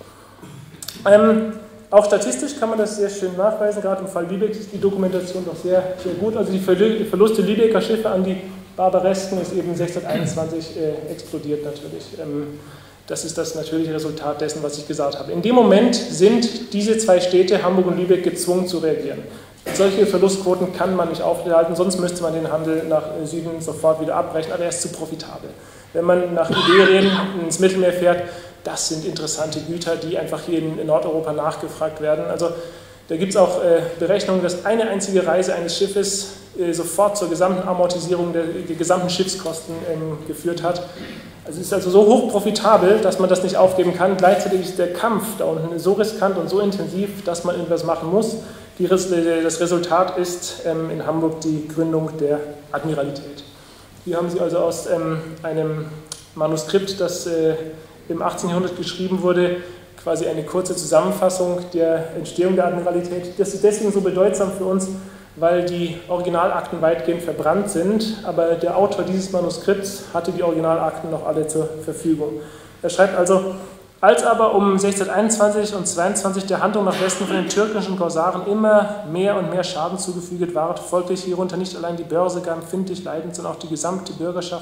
Auch statistisch kann man das sehr schön nachweisen. Gerade im Fall Lübeck ist die Dokumentation doch sehr, sehr gut. Also die Verluste Lübecker Schiffe an die Barbaresken ist eben 1621 explodiert natürlich. Das ist das natürliche Resultat dessen, was ich gesagt habe. In dem Moment sind diese 2 Städte, Hamburg und Lübeck, gezwungen zu reagieren. Solche Verlustquoten kann man nicht aufhalten, sonst müsste man den Handel nach Süden sofort wieder abbrechen, aber er ist zu profitabel. Wenn man nach Iberien ins Mittelmeer fährt, das sind interessante Güter, die einfach hier in Nordeuropa nachgefragt werden. Also da gibt es auch Berechnungen, dass eine einzige Reise eines Schiffes sofort zur gesamten Amortisierung der gesamten Schiffskosten geführt hat. Also es ist also so hoch profitabel, dass man das nicht aufgeben kann. Gleichzeitig ist der Kampf da unten so riskant und so intensiv, dass man etwas machen muss. Das Resultat ist in Hamburg die Gründung der Admiralität. Hier haben Sie also aus einem Manuskript, das im 18. Jahrhundert geschrieben wurde, quasi eine kurze Zusammenfassung der Entstehung der Admiralität. Das ist deswegen so bedeutsam für uns, weil die Originalakten weitgehend verbrannt sind, aber der Autor dieses Manuskripts hatte die Originalakten noch alle zur Verfügung. Er schreibt also, als aber um 1621 und 1622 der Handlung nach Westen von den türkischen Korsaren immer mehr und mehr Schaden zugefügt ward, folglich hierunter nicht allein die Börse gar empfindlich leidend, sondern auch die gesamte Bürgerschaft,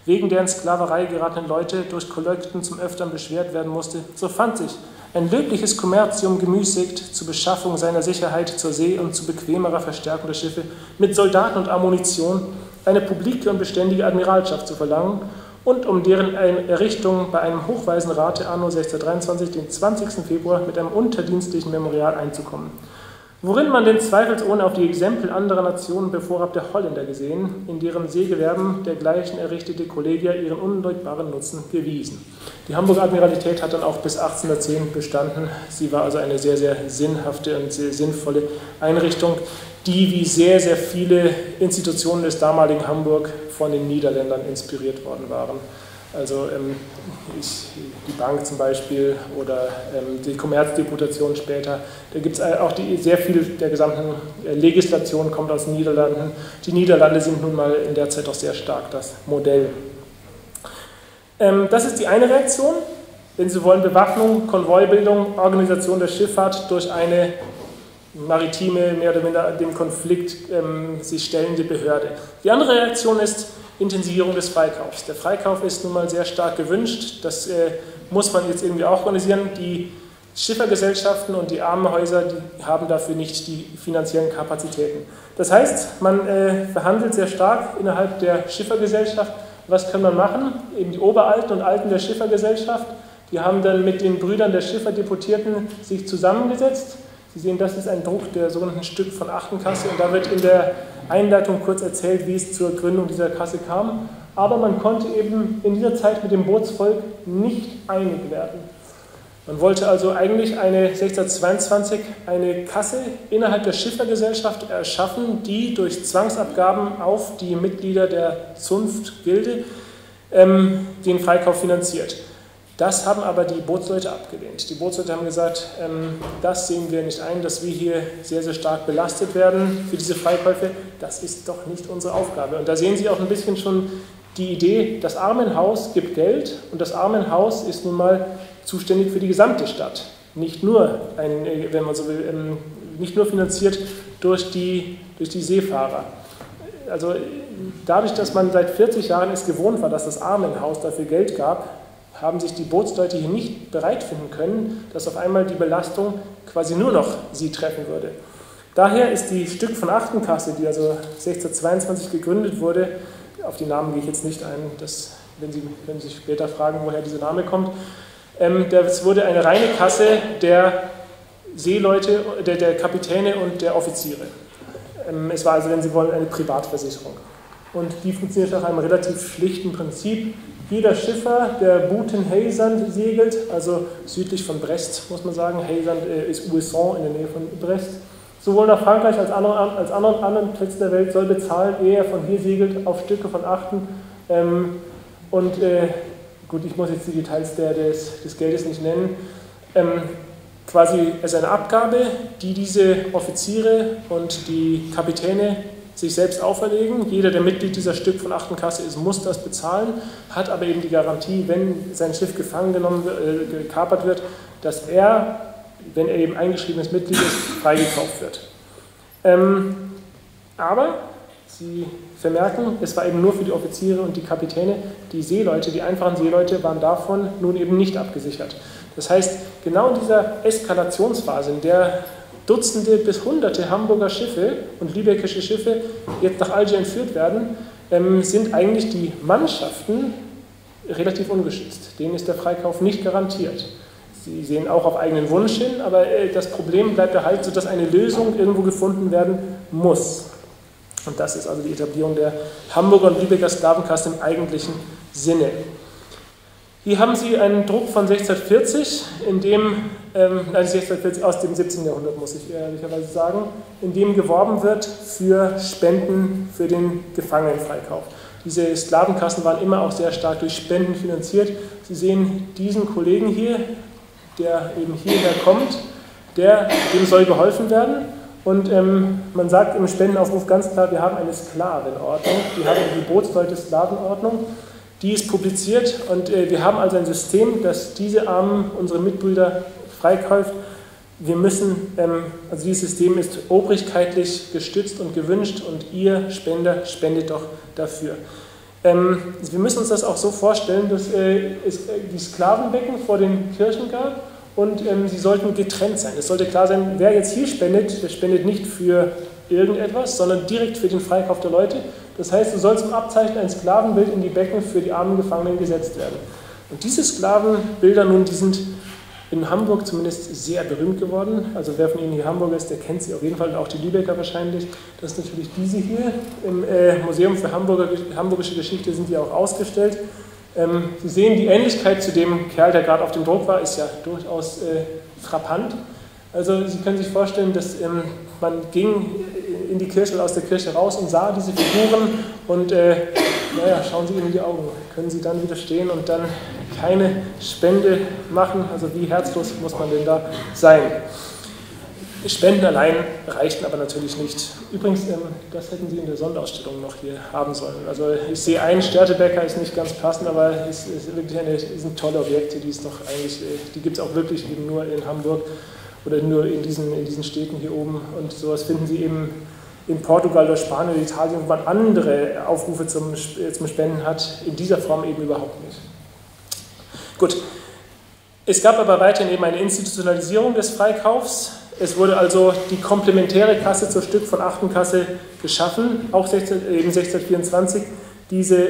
wegen der in Sklaverei geratenen Leute durch Kollekten zum Öfteren beschwert werden musste, so fand sich ein löbliches Kommerzium gemüßigt zur Beschaffung seiner Sicherheit zur See und zu bequemerer Verstärkung der Schiffe mit Soldaten und Ammunition eine publike und beständige Admiralschaft zu verlangen und um deren Errichtung bei einem hochweisen Rate anno 1623 den 20. Februar mit einem unterdienstlichen Memorial einzukommen, worin man denn zweifelsohne auf die Exempel anderer Nationen bevorrabt der Holländer gesehen, in deren Seegewerben dergleichen errichtete Kollegia ihren unleugbaren Nutzen bewiesen. Die Hamburger Admiralität hat dann auch bis 1810 bestanden. Sie war also eine sehr, sehr sinnhafte und sehr sinnvolle Einrichtung, die wie sehr, sehr viele Institutionen des damaligen Hamburg von den Niederländern inspiriert worden waren. Also die Bank zum Beispiel oder die Kommerzdeputation später. Da gibt es auch sehr viel der gesamten Legislation kommt aus den Niederlanden. Die Niederlande sind nun mal in der Zeit auch sehr stark das Modell. Das ist die eine Reaktion, wenn Sie wollen, Bewaffnung, Konvoibildung, Organisation der Schifffahrt durch eine maritime, mehr oder minder dem Konflikt sich stellende Behörde. Die andere Reaktion ist Intensivierung des Freikaufs. Der Freikauf ist nun mal sehr stark gewünscht, das muss man jetzt irgendwie auch organisieren. Die Schiffergesellschaften und die Armenhäuser, die haben dafür nicht die finanziellen Kapazitäten. Das heißt, man verhandelt sehr stark innerhalb der Schiffergesellschaft. Was kann man machen? Eben die Oberalten und Alten der Schiffergesellschaft, die haben dann mit den Brüdern der Schifferdeputierten sich zusammengesetzt. Sie sehen, das ist ein Druck der sogenannten Stück von Achtenkasse und da wird in der Einleitung kurz erzählt, wie es zur Gründung dieser Kasse kam. Aber man konnte eben in dieser Zeit mit dem Bootsvolk nicht einig werden. Man wollte also eigentlich 1622 eine Kasse innerhalb der Schiffergesellschaft erschaffen, die durch Zwangsabgaben auf die Mitglieder der Zunftgilde den Freikauf finanziert. Das haben aber die Bootsleute abgelehnt. Die Bootsleute haben gesagt, das sehen wir nicht ein, dass wir hier sehr, sehr stark belastet werden für diese Freikäufe. Das ist doch nicht unsere Aufgabe. Und da sehen Sie auch ein bisschen schon die Idee, das Armenhaus gibt Geld und das Armenhaus ist nun mal zuständig für die gesamte Stadt. Nicht nur, wenn man so will, nicht nur finanziert durch die Seefahrer. Also dadurch, dass man seit 40 Jahren es gewohnt war, dass das Armenhaus dafür Geld gab, haben sich die Bootsleute hier nicht bereit finden können, dass auf einmal die Belastung quasi nur noch sie treffen würde. Daher ist die Stück von Achtenkasse, die also 1622 gegründet wurde, auf die Namen gehe ich jetzt nicht ein, wenn Sie später fragen, woher dieser Name kommt, das wurde eine reine Kasse der Seeleute, der Kapitäne und der Offiziere. Es war also, wenn Sie wollen, eine Privatversicherung. Und die funktioniert nach einem relativ schlichten Prinzip. Jeder Schiffer, der Buten-Heysand segelt, also südlich von Brest, muss man sagen, Heysand ist Ouessant in der Nähe von Brest, sowohl nach Frankreich als anderen Plätzen der Welt soll bezahlen, ehe er von hier segelt, auf Stücke von Achten. Gut, ich muss jetzt die Details des Geldes nicht nennen. Quasi als eine Abgabe, die diese Offiziere und die Kapitäne sich selbst auferlegen. Jeder, der Mitglied dieser Stück von Achtenkasse ist, muss das bezahlen, hat aber eben die Garantie, wenn sein Schiff gekapert wird, dass er, wenn er eben eingeschriebenes Mitglied ist, freigekauft wird. Aber Sie vermerken, es war eben nur für die Offiziere und die Kapitäne, die Seeleute, die einfachen Seeleute waren davon nun eben nicht abgesichert. Das heißt, genau in dieser Eskalationsphase, in der Dutzende bis Hunderte Hamburger Schiffe und lübeckische Schiffe jetzt nach Algier entführt werden, sind eigentlich die Mannschaften relativ ungeschützt. Denen ist der Freikauf nicht garantiert. Sie sehen auch auf eigenen Wunsch hin, aber das Problem bleibt erhalten, sodass eine Lösung irgendwo gefunden werden muss. Und das ist also die Etablierung der Hamburger und Lübecker Sklavenkasse im eigentlichen Sinne. Hier haben Sie einen Druck von 1640, aus dem 17. Jahrhundert, muss ich ehrlicherweise sagen, in dem geworben wird für Spenden für den Gefangenenfreikauf. Diese Sklavenkassen waren immer auch sehr stark durch Spenden finanziert. Sie sehen diesen Kollegen hier, der eben hierher kommt, dem soll geholfen werden. Und man sagt im Spendenaufruf ganz klar, wir haben eine Sklavenordnung, wir haben die Bootsleute-Sklavenordnung. Die ist publiziert und wir haben also ein System, das diese Armen, unsere Mitbrüder, freikauft. Wir müssen, also dieses System ist obrigkeitlich gestützt und gewünscht und ihr Spender spendet doch dafür. Wir müssen uns das auch so vorstellen, dass es die Sklavenbecken vor den Kirchen gab und sie sollten getrennt sein. Es sollte klar sein, wer jetzt hier spendet, der spendet nicht für irgendetwas, sondern direkt für den Freikauf der Leute. Das heißt, du sollst im Abzeichen ein Sklavenbild in die Becken für die armen Gefangenen gesetzt werden. Und diese Sklavenbilder nun, die sind in Hamburg zumindest sehr berühmt geworden. Also wer von Ihnen hier Hamburger ist, der kennt sie auf jeden Fall, auch die Lübecker wahrscheinlich. Das ist natürlich diese hier. Im Museum für Hamburgische Geschichte sind die auch ausgestellt. Sie sehen, die Ähnlichkeit zu dem Kerl, der gerade auf dem Druck war, ist ja durchaus frappant. Also Sie können sich vorstellen, dass man ging in die Kirche oder aus der Kirche raus und sah diese Figuren und naja, schauen Sie ihnen in die Augen. Können Sie dann widerstehen und dann keine Spende machen? Also wie herzlos muss man denn da sein? Spenden allein reichten aber natürlich nicht. Übrigens, das hätten Sie in der Sonderausstellung noch hier haben sollen. Also ich sehe einen Störtebecker, ist nicht ganz passend, aber es ist wirklich sind tolle Objekte, die gibt es auch wirklich eben nur in Hamburg oder nur in diesen Städten hier oben. Und sowas finden Sie eben in Portugal oder Spanien oder Italien, wo man andere Aufrufe zum Spenden hat, in dieser Form eben überhaupt nicht. Gut, es gab aber weiterhin eben eine Institutionalisierung des Freikaufs. Es wurde also die komplementäre Kasse zur Stück von Achtenkasse geschaffen, auch eben 1624, diese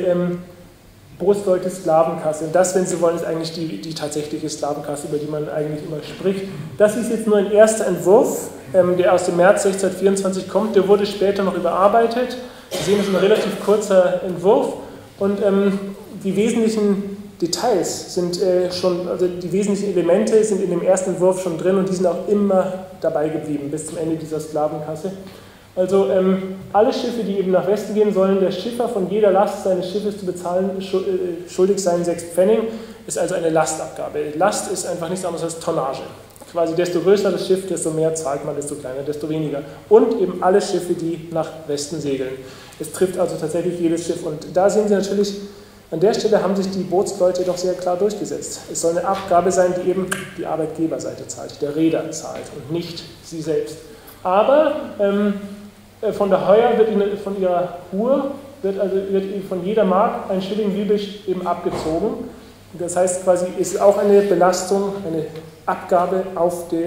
Brustleute-Sklavenkasse. Und das, wenn Sie wollen, ist eigentlich die tatsächliche Sklavenkasse, über die man eigentlich immer spricht. Das ist jetzt nur ein erster Entwurf, der aus dem März 1624 kommt. Der wurde später noch überarbeitet. Sie sehen, das ist ein relativ kurzer Entwurf. Und die wesentlichen Details sind also die wesentlichen Elemente sind in dem ersten Entwurf schon drin und die sind auch immer dabei geblieben bis zum Ende dieser Sklavenkasse. Also alle Schiffe, die eben nach Westen gehen, sollen der Schiffer von jeder Last seines Schiffes zu bezahlen schuldig sein 6 Pfennig, ist also eine Lastabgabe. Last ist einfach nichts anderes als Tonnage. Quasi desto größer das Schiff, desto mehr zahlt man, desto kleiner, desto weniger. Und eben alle Schiffe, die nach Westen segeln. Es trifft also tatsächlich jedes Schiff. Und da sehen Sie natürlich, an der Stelle haben sich die Bootsleute doch sehr klar durchgesetzt. Es soll eine Abgabe sein, die eben die Arbeitgeberseite zahlt, der Reeder zahlt und nicht sie selbst. Aber von der Heuer von ihrer Hur wird von jeder Mark ein Schilling Lübisch eben abgezogen. Das heißt quasi, ist auch eine Belastung, eine Abgabe auf der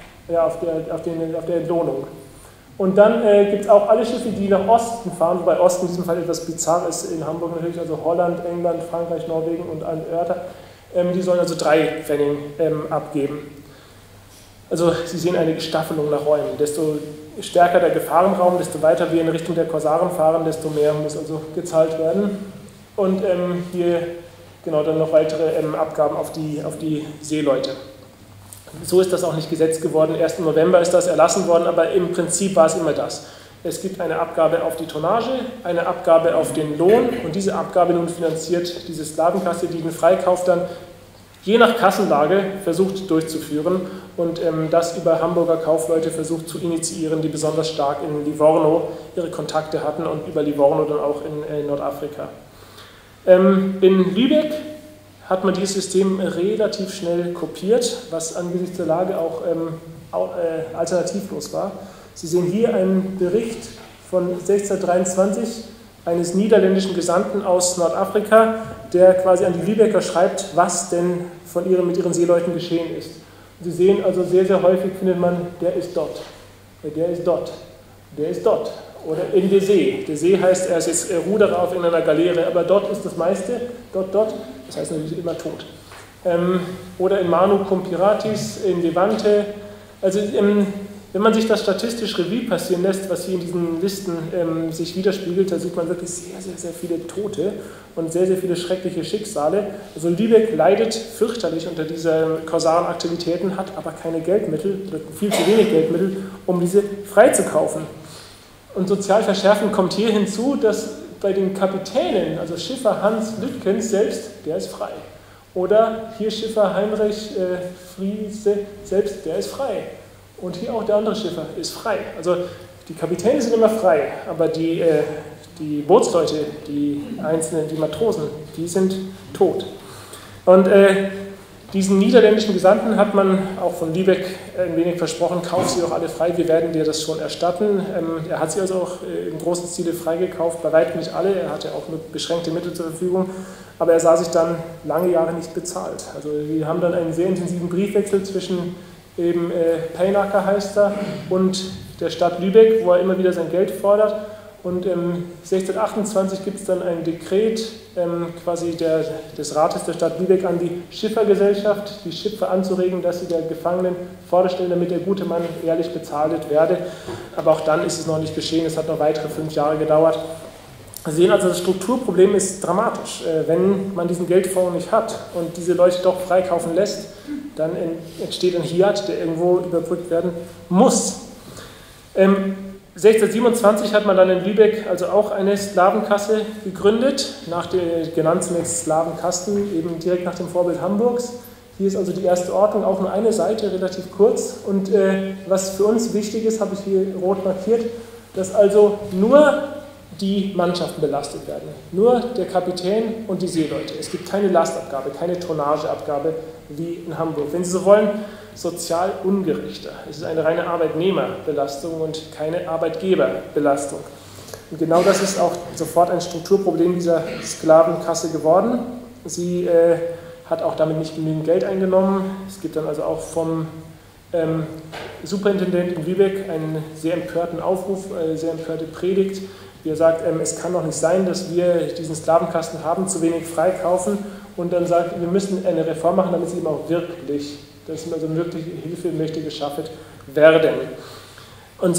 Entlohnung. Und dann gibt es auch alle Schiffe, die nach Osten fahren, wobei Osten in diesem Fall etwas bizarr ist, in Hamburg natürlich, also Holland, England, Frankreich, Norwegen und Örter, die sollen also 3 Pfennig abgeben. Also Sie sehen eine Staffelung nach Räumen. Desto stärker der Gefahrenraum, desto weiter wir in Richtung der Korsaren fahren, desto mehr muss also gezahlt werden. Und hier genau dann noch weitere Abgaben auf die Seeleute. So ist das auch nicht Gesetz geworden. Erst im November ist das erlassen worden, aber im Prinzip war es immer das. Es gibt eine Abgabe auf die Tonnage, eine Abgabe auf den Lohn und diese Abgabe nun finanziert diese Sklavenkasse, die den Freikauf dann je nach Kassenlage versucht durchzuführen und das über Hamburger Kaufleute versucht zu initiieren, die besonders stark in Livorno ihre Kontakte hatten und über Livorno dann auch in Nordafrika. In Lübeck hat man dieses System relativ schnell kopiert, was angesichts der Lage auch alternativlos war. Sie sehen hier einen Bericht von 1623 eines niederländischen Gesandten aus Nordafrika, der quasi an die Lübecker schreibt, was denn mit ihren Seeleuten geschehen ist. Sie sehen also sehr, sehr häufig findet man, der ist dort, der ist dort, der ist dort. Oder in der See. Der See heißt, er ist jetzt Ruderer auf irgendeiner Galeere, aber dort ist das meiste, dort, das heißt natürlich immer tot. Oder in Manu cum Piratis, in Levante. Also wenn man sich das statistisch Revue passieren lässt, was hier in diesen Listen sich widerspiegelt, da sieht man wirklich sehr, sehr, sehr viele Tote und sehr, sehr viele schreckliche Schicksale. Also Lübeck leidet fürchterlich unter diesen Korsarenaktivitäten, hat aber keine Geldmittel, oder viel zu wenig Geldmittel, um diese freizukaufen. Und sozial verschärfend kommt hier hinzu, dass bei den Kapitänen, also Schiffer Hans Lütkens selbst, der ist frei. Oder hier Schiffer Heinrich Friese selbst, der ist frei. Und hier auch der andere Schiffer ist frei. Also die Kapitäne sind immer frei, aber die Bootsleute, die Einzelnen, die Matrosen, die sind tot. Und Diesen niederländischen Gesandten hat man auch von Lübeck ein wenig versprochen, kauf sie doch alle frei, wir werden dir das schon erstatten. Er hat sie also auch im großen Stile freigekauft, bei weitem nicht alle, er hatte auch nur beschränkte Mittel zur Verfügung, aber er sah sich dann lange Jahre nicht bezahlt. Also wir haben dann einen sehr intensiven Briefwechsel zwischen eben Pijnacker heißt er und der Stadt Lübeck, wo er immer wieder sein Geld fordert. Und 1628 gibt es dann ein Dekret quasi des Rates der Stadt Lübeck an die Schiffergesellschaft, die Schiffer anzuregen, dass sie der Gefangenen vorstellen, damit der gute Mann ehrlich bezahlt werde. Aber auch dann ist es noch nicht geschehen, es hat noch weitere 5 Jahre gedauert. Wir sehen also, das Strukturproblem ist dramatisch. Wenn man diesen Geldfonds nicht hat und diese Leute doch freikaufen lässt, dann entsteht ein Hiat, der irgendwo überbrückt werden muss. 1627 hat man dann in Lübeck also auch eine Sklavenkasse gegründet, genannt zunächst Sklavenkasten, eben direkt nach dem Vorbild Hamburgs. Hier ist also die erste Ordnung, auch nur eine Seite, relativ kurz. Und was für uns wichtig ist, habe ich hier rot markiert, dass also nur die Mannschaften belastet werden. Nur der Kapitän und die Seeleute. Es gibt keine Lastabgabe, keine Tonnageabgabe wie in Hamburg. Wenn Sie so wollen, sozial ungerechter. Es ist eine reine Arbeitnehmerbelastung und keine Arbeitgeberbelastung. Und genau das ist auch sofort ein Strukturproblem dieser Sklavenkasse geworden. Sie hat auch damit nicht genügend Geld eingenommen. Es gibt dann also auch vom Superintendent in Lübeck einen sehr empörten Aufruf, eine sehr empörte Predigt, wie er sagt, es kann doch nicht sein, dass wir diesen Sklavenkasten haben, zu wenig freikaufen und dann sagt, wir müssen eine Reform machen, damit sie eben auch wirklich, dass also wirklich Hilfe möchte geschaffen werden. Und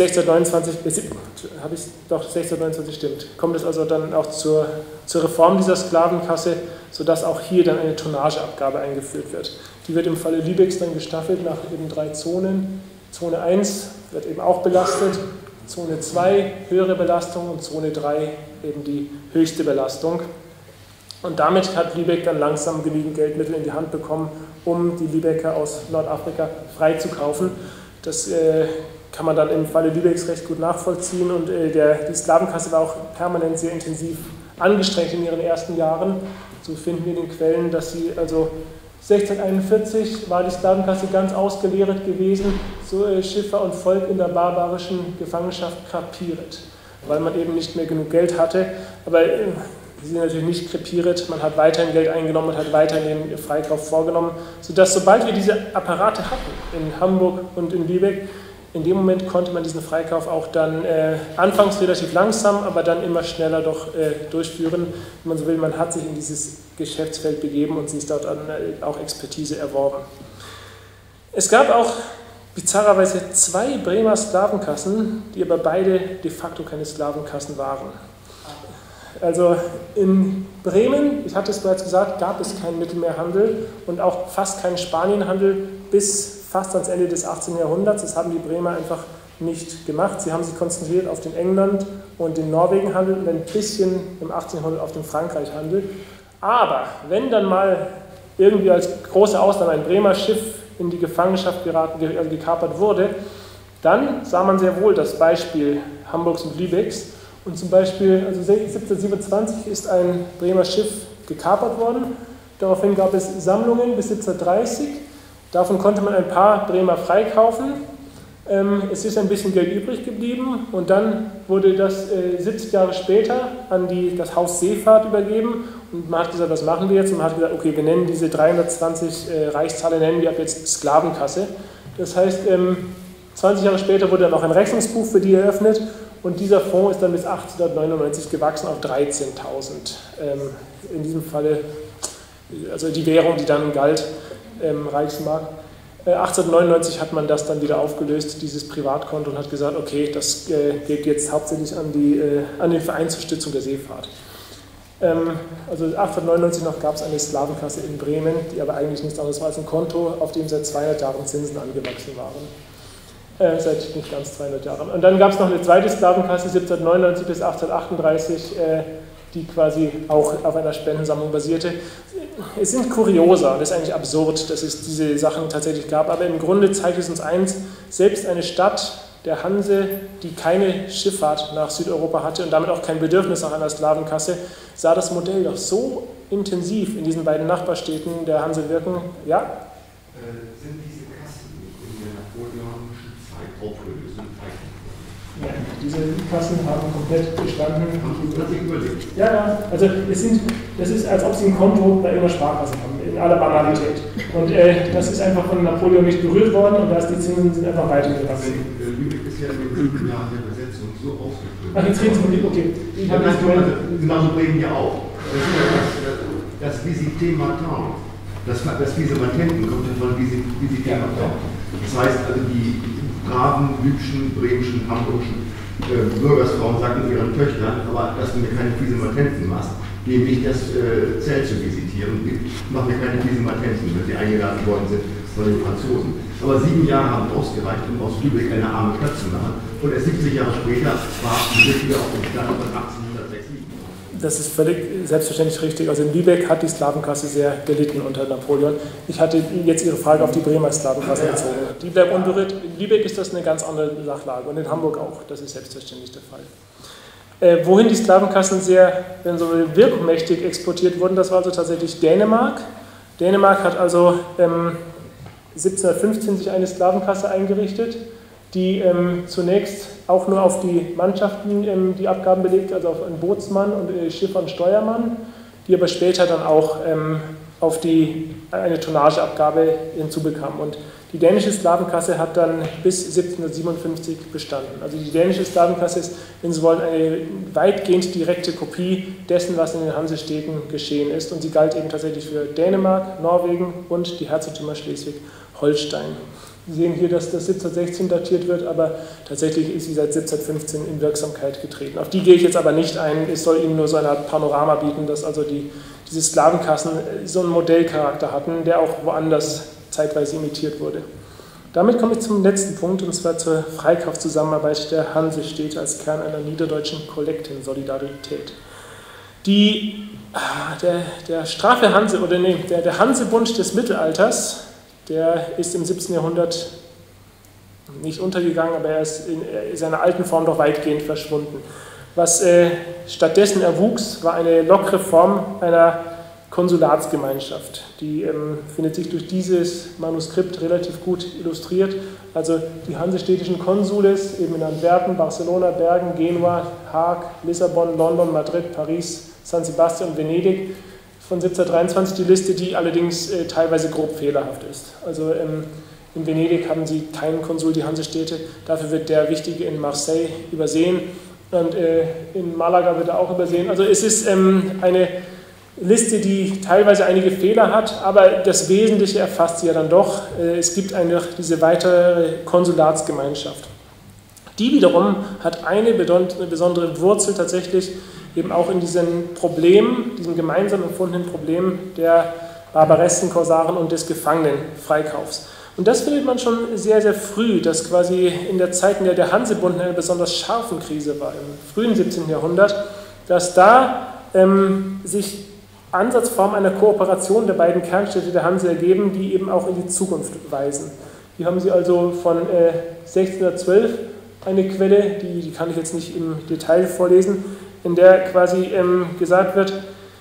1629 stimmt, kommt es also dann auch zur Reform dieser Sklavenkasse, sodass auch hier dann eine Tonnageabgabe eingeführt wird. Die wird im Falle Lübecks dann gestaffelt nach eben 3 Zonen. Zone 1 wird eben auch belastet, Zone 2 höhere Belastung und Zone 3 eben die höchste Belastung. Und damit hat Lübeck dann langsam genügend Geldmittel in die Hand bekommen, um die Lübecker aus Nordafrika freizukaufen. Das kann man dann im Falle Lübecks recht gut nachvollziehen und die Sklavenkasse war auch permanent sehr intensiv angestrengt in ihren ersten Jahren. So finden wir in den Quellen, dass sie also 1641 war die Sklavenkasse ganz ausgeleert gewesen, so Schiffer und Volk in der barbarischen Gefangenschaft krepiert, weil man eben nicht mehr genug Geld hatte. Aber sie sind natürlich nicht krepiert, man hat weiterhin Geld eingenommen und hat weiterhin den Freikauf vorgenommen, sodass sobald wir diese Apparate hatten, in Hamburg und in Lübeck, in dem Moment konnte man diesen Freikauf auch dann anfangs relativ langsam, aber dann immer schneller doch durchführen. Wenn man so will, man hat sich in dieses Geschäftsfeld begeben und sich dort auch Expertise erworben. Es gab auch bizarrerweise 2 Bremer Sklavenkassen, die aber beide de facto keine Sklavenkassen waren. Also in Bremen, ich hatte es bereits gesagt, gab es keinen Mittelmeerhandel und auch fast keinen Spanienhandel bis fast ans Ende des 18. Jahrhunderts. Das haben die Bremer einfach nicht gemacht. Sie haben sich konzentriert auf den England- und den Norwegenhandel und ein bisschen im 18. Jahrhundert auf den Frankreichhandel. Aber wenn dann mal irgendwie als große Ausnahme ein Bremer Schiff in die Gefangenschaft gekapert wurde, dann sah man sehr wohl das Beispiel Hamburgs und Lübecks. Und zum Beispiel, also 1727 ist ein Bremer Schiff gekapert worden. Daraufhin gab es Sammlungen bis 1730. Davon konnte man ein paar Bremer freikaufen. Es ist ein bisschen Geld übrig geblieben und dann wurde das 70 Jahre später an das Haus Seefahrt übergeben und man hat gesagt, was machen wir jetzt? Und man hat gesagt, okay, wir nennen diese 320 Reichstaler, nennen wir ab jetzt Sklavenkasse. Das heißt, 20 Jahre später wurde dann auch ein Rechnungsbuch für die eröffnet und dieser Fonds ist dann bis 1899 gewachsen auf 13.000. In diesem Falle, also die Währung, die dann galt, Reichsmark. 1899 hat man das dann wieder aufgelöst, dieses Privatkonto, und hat gesagt, okay, das geht jetzt hauptsächlich an den Verein zur Stützung der Seefahrt. Also 1899 noch gab es eine Sklavenkasse in Bremen, die aber eigentlich nichts anderes war als ein Konto, auf dem seit 200 Jahren Zinsen angewachsen waren. Seit nicht ganz 200 Jahren. Und dann gab es noch eine zweite Sklavenkasse, 1799 bis 1838, die quasi auch auf einer Spendensammlung basierte. Es sind kurioser, das ist eigentlich absurd, dass es diese Sachen tatsächlich gab, aber im Grunde zeigt es uns eins, selbst eine Stadt, der Hanse, die keine Schifffahrt nach Südeuropa hatte und damit auch kein Bedürfnis nach einer Sklavenkasse, sah das Modell doch so intensiv in diesen beiden Nachbarstädten der Hanse wirken. Ja? Sind diese Kassen in der napoleonischen Zeit aufgelöst? Ja, diese Kassen haben komplett bestanden. Haben Sie das überlegt? Ja, also das ist, als ob Sie ein Konto bei Ihrer Sparkasse haben, in aller Banalität. Und das ist einfach von Napoleon nicht berührt worden und die Zinsen sind einfach weitergewachsen. Lübeck ist ja in den 7 Jahren der Besetzung so ausgeführt. Ach, jetzt reden Sie von Lübeck, okay. Genauso Bremen ja auch. Das Visité Matin, das Visematenten kommt ja von Visité Matin. Das heißt also, die braven, hübschen, bremischen, hamburgischen Bürgersfrauen sagen ihren Töchtern, aber dass du mir keine Visematenten machst, geh nicht das Zelt zu visitieren, mach mir keine Visematenten, wenn sie eingeladen worden sind von den Franzosen. Aber 7 Jahre haben ausgereicht, um aus Lübeck eine arme Stadt zu machen. Und erst 70 Jahre später war Lübeck wieder auf dem Stand von 1806 liegen. Das ist völlig selbstverständlich richtig. Also in Lübeck hat die Sklavenkasse sehr gelitten unter Napoleon. Ich hatte jetzt Ihre Frage auf die Bremer Sklavenkasse bezogen. Die bleibt unberührt. In Lübeck ist das eine ganz andere Sachlage und in Hamburg auch. Das ist selbstverständlich der Fall. Wohin die Sklavenkassen sehr, wenn so wirkmächtig exportiert wurden, das war also tatsächlich Dänemark. Dänemark hat also 1715 sich eine Sklavenkasse eingerichtet, die zunächst auch nur auf die Mannschaften die Abgaben belegt, also auf einen Bootsmann und Schiffer und Steuermann, die aber später dann auch auf eine Tonnageabgabe hinzubekam. Und die dänische Sklavenkasse hat dann bis 1757 bestanden. Also die dänische Sklavenkasse ist, wenn Sie wollen, eine weitgehend direkte Kopie dessen, was in den Hansestädten geschehen ist. Und sie galt eben tatsächlich für Dänemark, Norwegen und die Herzogtümer Schleswig-Holstein. Sie sehen hier, dass das 1716 datiert wird, aber tatsächlich ist sie seit 1715 in Wirksamkeit getreten. Auf die gehe ich jetzt aber nicht ein. Ich soll Ihnen nur so eine Art Panorama bieten, dass also diese Sklavenkassen so einen Modellcharakter hatten, der auch woanders zeitweise imitiert wurde. Damit komme ich zum letzten Punkt, und zwar zur Freikaufszusammenarbeit der Hansestädte als Kern einer niederdeutschen Kollektensolidarität. Der straffe Hanse, oder nee, der Hansebund des Mittelalters, der ist im 17. Jahrhundert nicht untergegangen, aber er ist in seiner alten Form doch weitgehend verschwunden. Was stattdessen erwuchs, war eine lockere Form einer Konsulatsgemeinschaft. Die findet sich durch dieses Manuskript relativ gut illustriert. Also die hansestädtischen Konsules eben in Antwerpen, Barcelona, Bergen, Genua, Haag, Lissabon, London, Madrid, Paris, San Sebastian und Venedig. Von 1723 die Liste, die allerdings teilweise grob fehlerhaft ist. Also in Venedig haben sie keinen Konsul, die Hansestädte. Dafür wird der wichtige in Marseille übersehen und in Malaga wird er auch übersehen. Also es ist eine Liste, die teilweise einige Fehler hat, aber das Wesentliche erfasst sie ja dann doch. Es gibt diese weitere Konsulatsgemeinschaft. Die wiederum hat eine besondere Wurzel tatsächlich eben auch in diesem Problem, diesem gemeinsam empfundenen Problem der Barbaressen, Korsaren und des Gefangenenfreikaufs. Und das findet man schon sehr, sehr früh, dass quasi in der Zeit, in der der Hansebund in einer besonders scharfen Krise war, im frühen 17. Jahrhundert, dass da sich Ansatzformen einer Kooperation der beiden Kernstädte der Hanse ergeben, die eben auch in die Zukunft weisen. Hier haben Sie also von 1612 eine Quelle, die kann ich jetzt nicht im Detail vorlesen, in der quasi gesagt wird,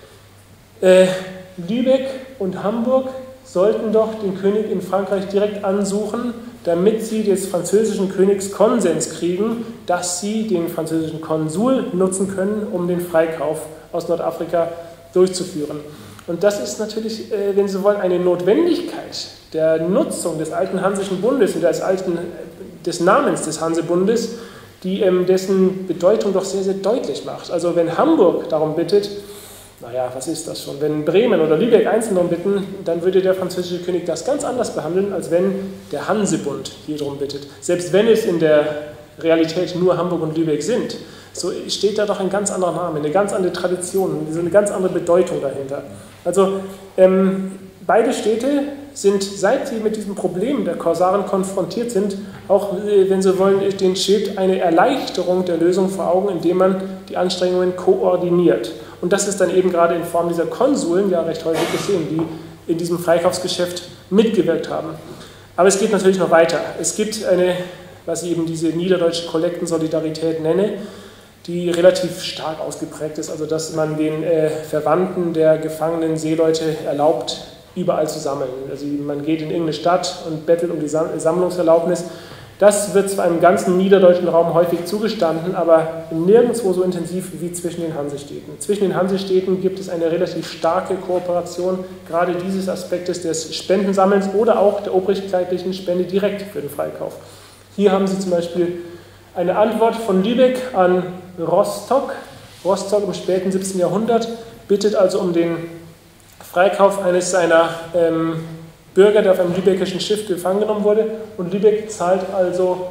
Lübeck und Hamburg sollten doch den König in Frankreich direkt ansuchen, damit sie des französischen Königs Konsens kriegen, dass sie den französischen Konsul nutzen können, um den Freikauf aus Nordafrika durchzuführen. Und das ist natürlich, wenn Sie wollen, eine Notwendigkeit der Nutzung des alten Hansischen Bundes und des Namens des Hansebundes, die dessen Bedeutung doch sehr, sehr deutlich macht. Also wenn Hamburg darum bittet, naja, was ist das schon? Wenn Bremen oder Lübeck einzeln darum bitten, dann würde der französische König das ganz anders behandeln, als wenn der Hansebund hier darum bittet. Selbst wenn es in der Realität nur Hamburg und Lübeck sind, so steht da doch ein ganz anderer Name, eine ganz andere Tradition, eine ganz andere Bedeutung dahinter. Also beide Städte sind, seit sie mit diesem Problem der Korsaren konfrontiert sind, auch, wenn Sie wollen, den schwebt eine Erleichterung der Lösung vor Augen, indem man die Anstrengungen koordiniert. Und das ist dann eben gerade in Form dieser Konsuln ja recht häufig gesehen, die in diesem Freikaufsgeschäft mitgewirkt haben. Aber es geht natürlich noch weiter. Es gibt eine was ich eben diese niederdeutsche Kollektensolidarität nenne, die relativ stark ausgeprägt ist, also dass man den Verwandten der gefangenen Seeleute erlaubt, überall zu sammeln. Also man geht in irgendeine Stadt und bettelt um die Sammlungserlaubnis. Das wird zwar im ganzen niederdeutschen Raum häufig zugestanden, aber nirgendwo so intensiv wie zwischen den Hansestädten. Zwischen den Hansestädten gibt es eine relativ starke Kooperation, gerade dieses Aspektes des Spendensammelns oder auch der obrigkeitlichen Spende direkt für den Freikauf. Hier haben Sie zum Beispiel eine Antwort von Lübeck an Rostock. Rostock im späten 17. Jahrhundert bittet also um den Freikauf eines seiner Bürger, der auf einem lübeckischen Schiff gefangen genommen wurde, und Lübeck zahlt also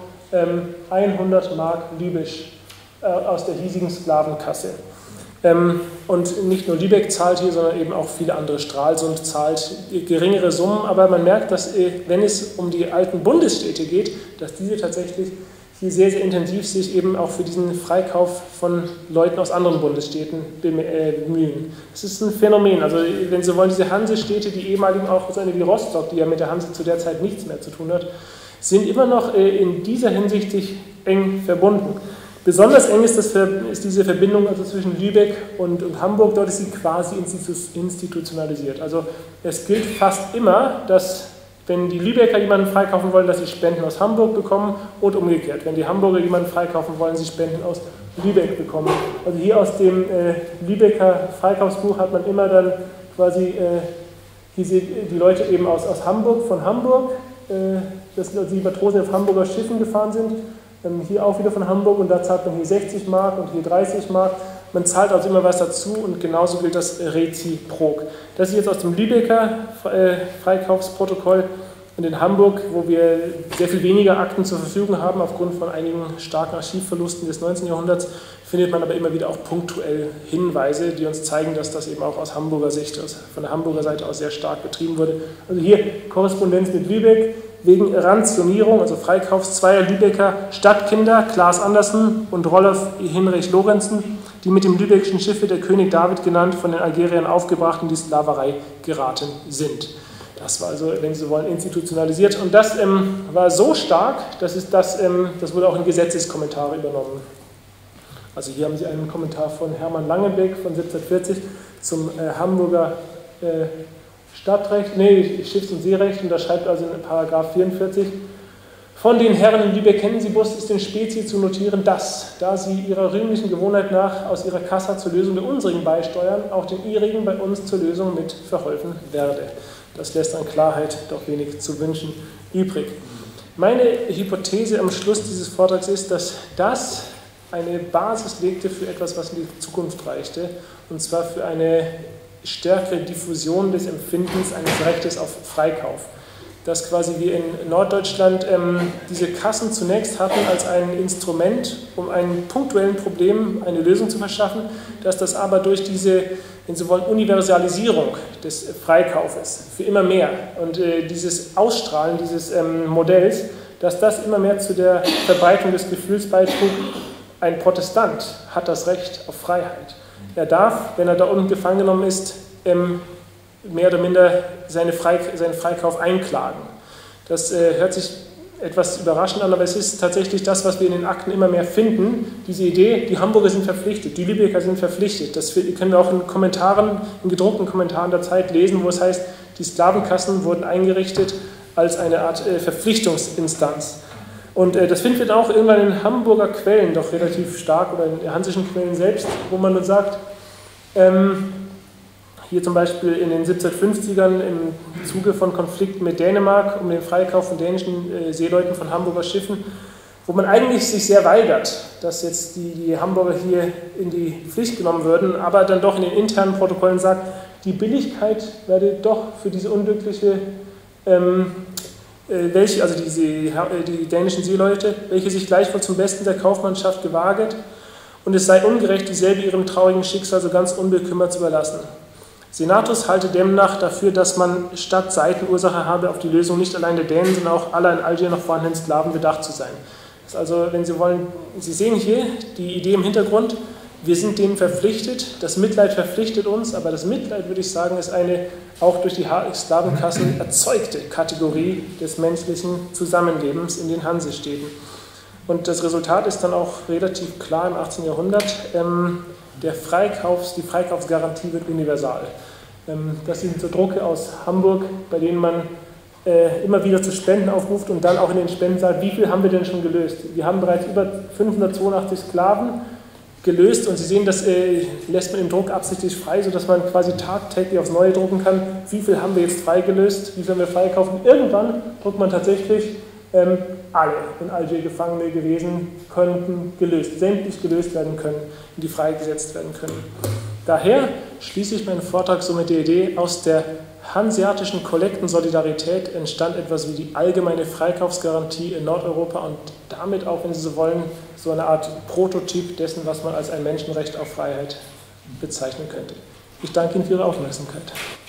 100 Mark Lübisch aus der hiesigen Sklavenkasse. Und nicht nur Lübeck zahlt hier, sondern eben auch viele andere. Stralsund zahlt geringere Summen, aber man merkt, dass wenn es um die alten Bundesstädte geht, dass diese tatsächlich hier sehr, sehr intensiv sich eben auch für diesen Freikauf von Leuten aus anderen Bundesstädten bemühen. Das ist ein Phänomen. Also wenn Sie wollen, diese Hansestädte, die ehemaligen auch so eine wie Rostock, die ja mit der Hanse zu der Zeit nichts mehr zu tun hat, sind immer noch in dieser Hinsicht eng verbunden. Besonders eng ist diese Verbindung also zwischen Lübeck und Hamburg. Dort ist sie quasi institutionalisiert. Also es gilt fast immer, dass wenn die Lübecker jemanden freikaufen wollen, dass sie Spenden aus Hamburg bekommen und umgekehrt. Wenn die Hamburger jemanden freikaufen wollen, sie Spenden aus Lübeck bekommen. Also hier aus dem Lübecker Freikaufsbuch hat man immer dann quasi die Leute eben aus Hamburg, von Hamburg, das sind also die Matrosen, die auf Hamburger Schiffen gefahren sind, hier auch wieder von Hamburg, und da zahlt man hier 60 Mark und hier 30 Mark. Man zahlt also immer was dazu, und genauso gilt das reziprok. Das ist jetzt aus dem Lübecker Freikaufsprotokoll, und in Hamburg, wo wir sehr viel weniger Akten zur Verfügung haben, aufgrund von einigen starken Archivverlusten des 19. Jahrhunderts, findet man aber immer wieder auch punktuell Hinweise, die uns zeigen, dass das eben auch aus Hamburger Sicht, von der Hamburger Seite aus sehr stark betrieben wurde. Also hier Korrespondenz mit Lübeck wegen Rationierung, also Freikaufs zweier Lübecker Stadtkinder, Klaas Andersen und Rolf Hinrich Lorenzen, die mit dem lübeckischen Schiffe der König David genannt, von den Algeriern aufgebracht und in die Sklaverei geraten sind. Das war also, wenn Sie so wollen, institutionalisiert, und das war so stark, das wurde auch in Gesetzeskommentare übernommen. Also hier haben Sie einen Kommentar von Hermann Langenbeck von 1740 zum Hamburger Schiffs- und Seerecht, und da schreibt also in Paragraph 44: Von den Herren in Lübeck kennen Sie bloß, ist den Spezi zu notieren, dass, da sie ihrer rühmlichen Gewohnheit nach aus ihrer Kassa zur Lösung der unsrigen beisteuern, auch den ihrigen bei uns zur Lösung mit verholfen werde. Das lässt an Klarheit doch wenig zu wünschen übrig. Meine Hypothese am Schluss dieses Vortrags ist, dass das eine Basis legte für etwas, was in die Zukunft reichte, und zwar für eine stärkere Diffusion des Empfindens eines Rechtes auf Freikauf. Dass quasi wir in Norddeutschland diese Kassen zunächst hatten als ein Instrument, um einem punktuellen Problem eine Lösung zu verschaffen, dass das aber durch diese, wenn Sie wollen, Universalisierung des Freikaufes für immer mehr und dieses Ausstrahlen dieses Modells, dass das immer mehr zu der Verbreitung des Gefühls beitrug, ein Protestant hat das Recht auf Freiheit. Er darf, wenn er da unten gefangen genommen ist, mehr oder minder seinen Freikauf einklagen. Das hört sich etwas überraschend an, aber es ist tatsächlich das, was wir in den Akten immer mehr finden. Diese Idee, die Hamburger sind verpflichtet, die Lübecker sind verpflichtet. Das können wir auch in Kommentaren, in gedruckten Kommentaren der Zeit lesen, wo es heißt, die Sklavenkassen wurden eingerichtet als eine Art Verpflichtungsinstanz. Und das finden wir auch irgendwann in Hamburger Quellen doch relativ stark, oder in hansischen Quellen selbst, wo man dann sagt, hier zum Beispiel in den 1750ern im Zuge von Konflikten mit Dänemark um den Freikauf von dänischen Seeleuten von Hamburger Schiffen, wo man eigentlich sich sehr weigert, dass jetzt die Hamburger hier in die Pflicht genommen würden, aber dann doch in den internen Protokollen sagt, die Billigkeit werde doch für diese unglückliche, die dänischen Seeleute, welche sich gleichwohl zum Besten der Kaufmannschaft gewaget, und es sei ungerecht, dieselbe ihrem traurigen Schicksal so ganz unbekümmert zu überlassen. Senatus halte demnach dafür, dass man statt Seitenursache habe, auf die Lösung nicht allein der Dänen, sondern auch aller in Algier noch vorhandenen Sklaven bedacht zu sein. Das ist also, wenn Sie wollen, Sie sehen hier die Idee im Hintergrund, Wir sind dem verpflichtet, das Mitleid verpflichtet uns, aber das Mitleid, würde ich sagen, ist eine auch durch die Sklavenkassen erzeugte Kategorie des menschlichen Zusammenlebens in den Hansestädten. Und das Resultat ist dann auch relativ klar im 18. Jahrhundert. Die Freikaufsgarantie wird universal. Das sind so Drucke aus Hamburg, bei denen man immer wieder zu Spenden aufruft und dann auch in den Spenden sagt, wie viel haben wir denn schon gelöst? Wir haben bereits über 582 Sklaven gelöst und Sie sehen, das lässt man im Druck absichtlich frei, sodass man quasi tagtäglich aufs Neue drucken kann, wie viel haben wir jetzt freigelöst, wie viel haben wir freikauft. Und irgendwann druckt man tatsächlich alle in Alger Gefangene gewesen, könnten sämtlich gelöst werden können, die freigesetzt werden können. Daher schließe ich meinen Vortrag so mit der Idee, aus der hanseatischen Kollektensolidarität entstand etwas wie die allgemeine Freikaufsgarantie in Nordeuropa und damit auch, wenn Sie so wollen, so eine Art Prototyp dessen, was man als ein Menschenrecht auf Freiheit bezeichnen könnte. Ich danke Ihnen für Ihre Aufmerksamkeit.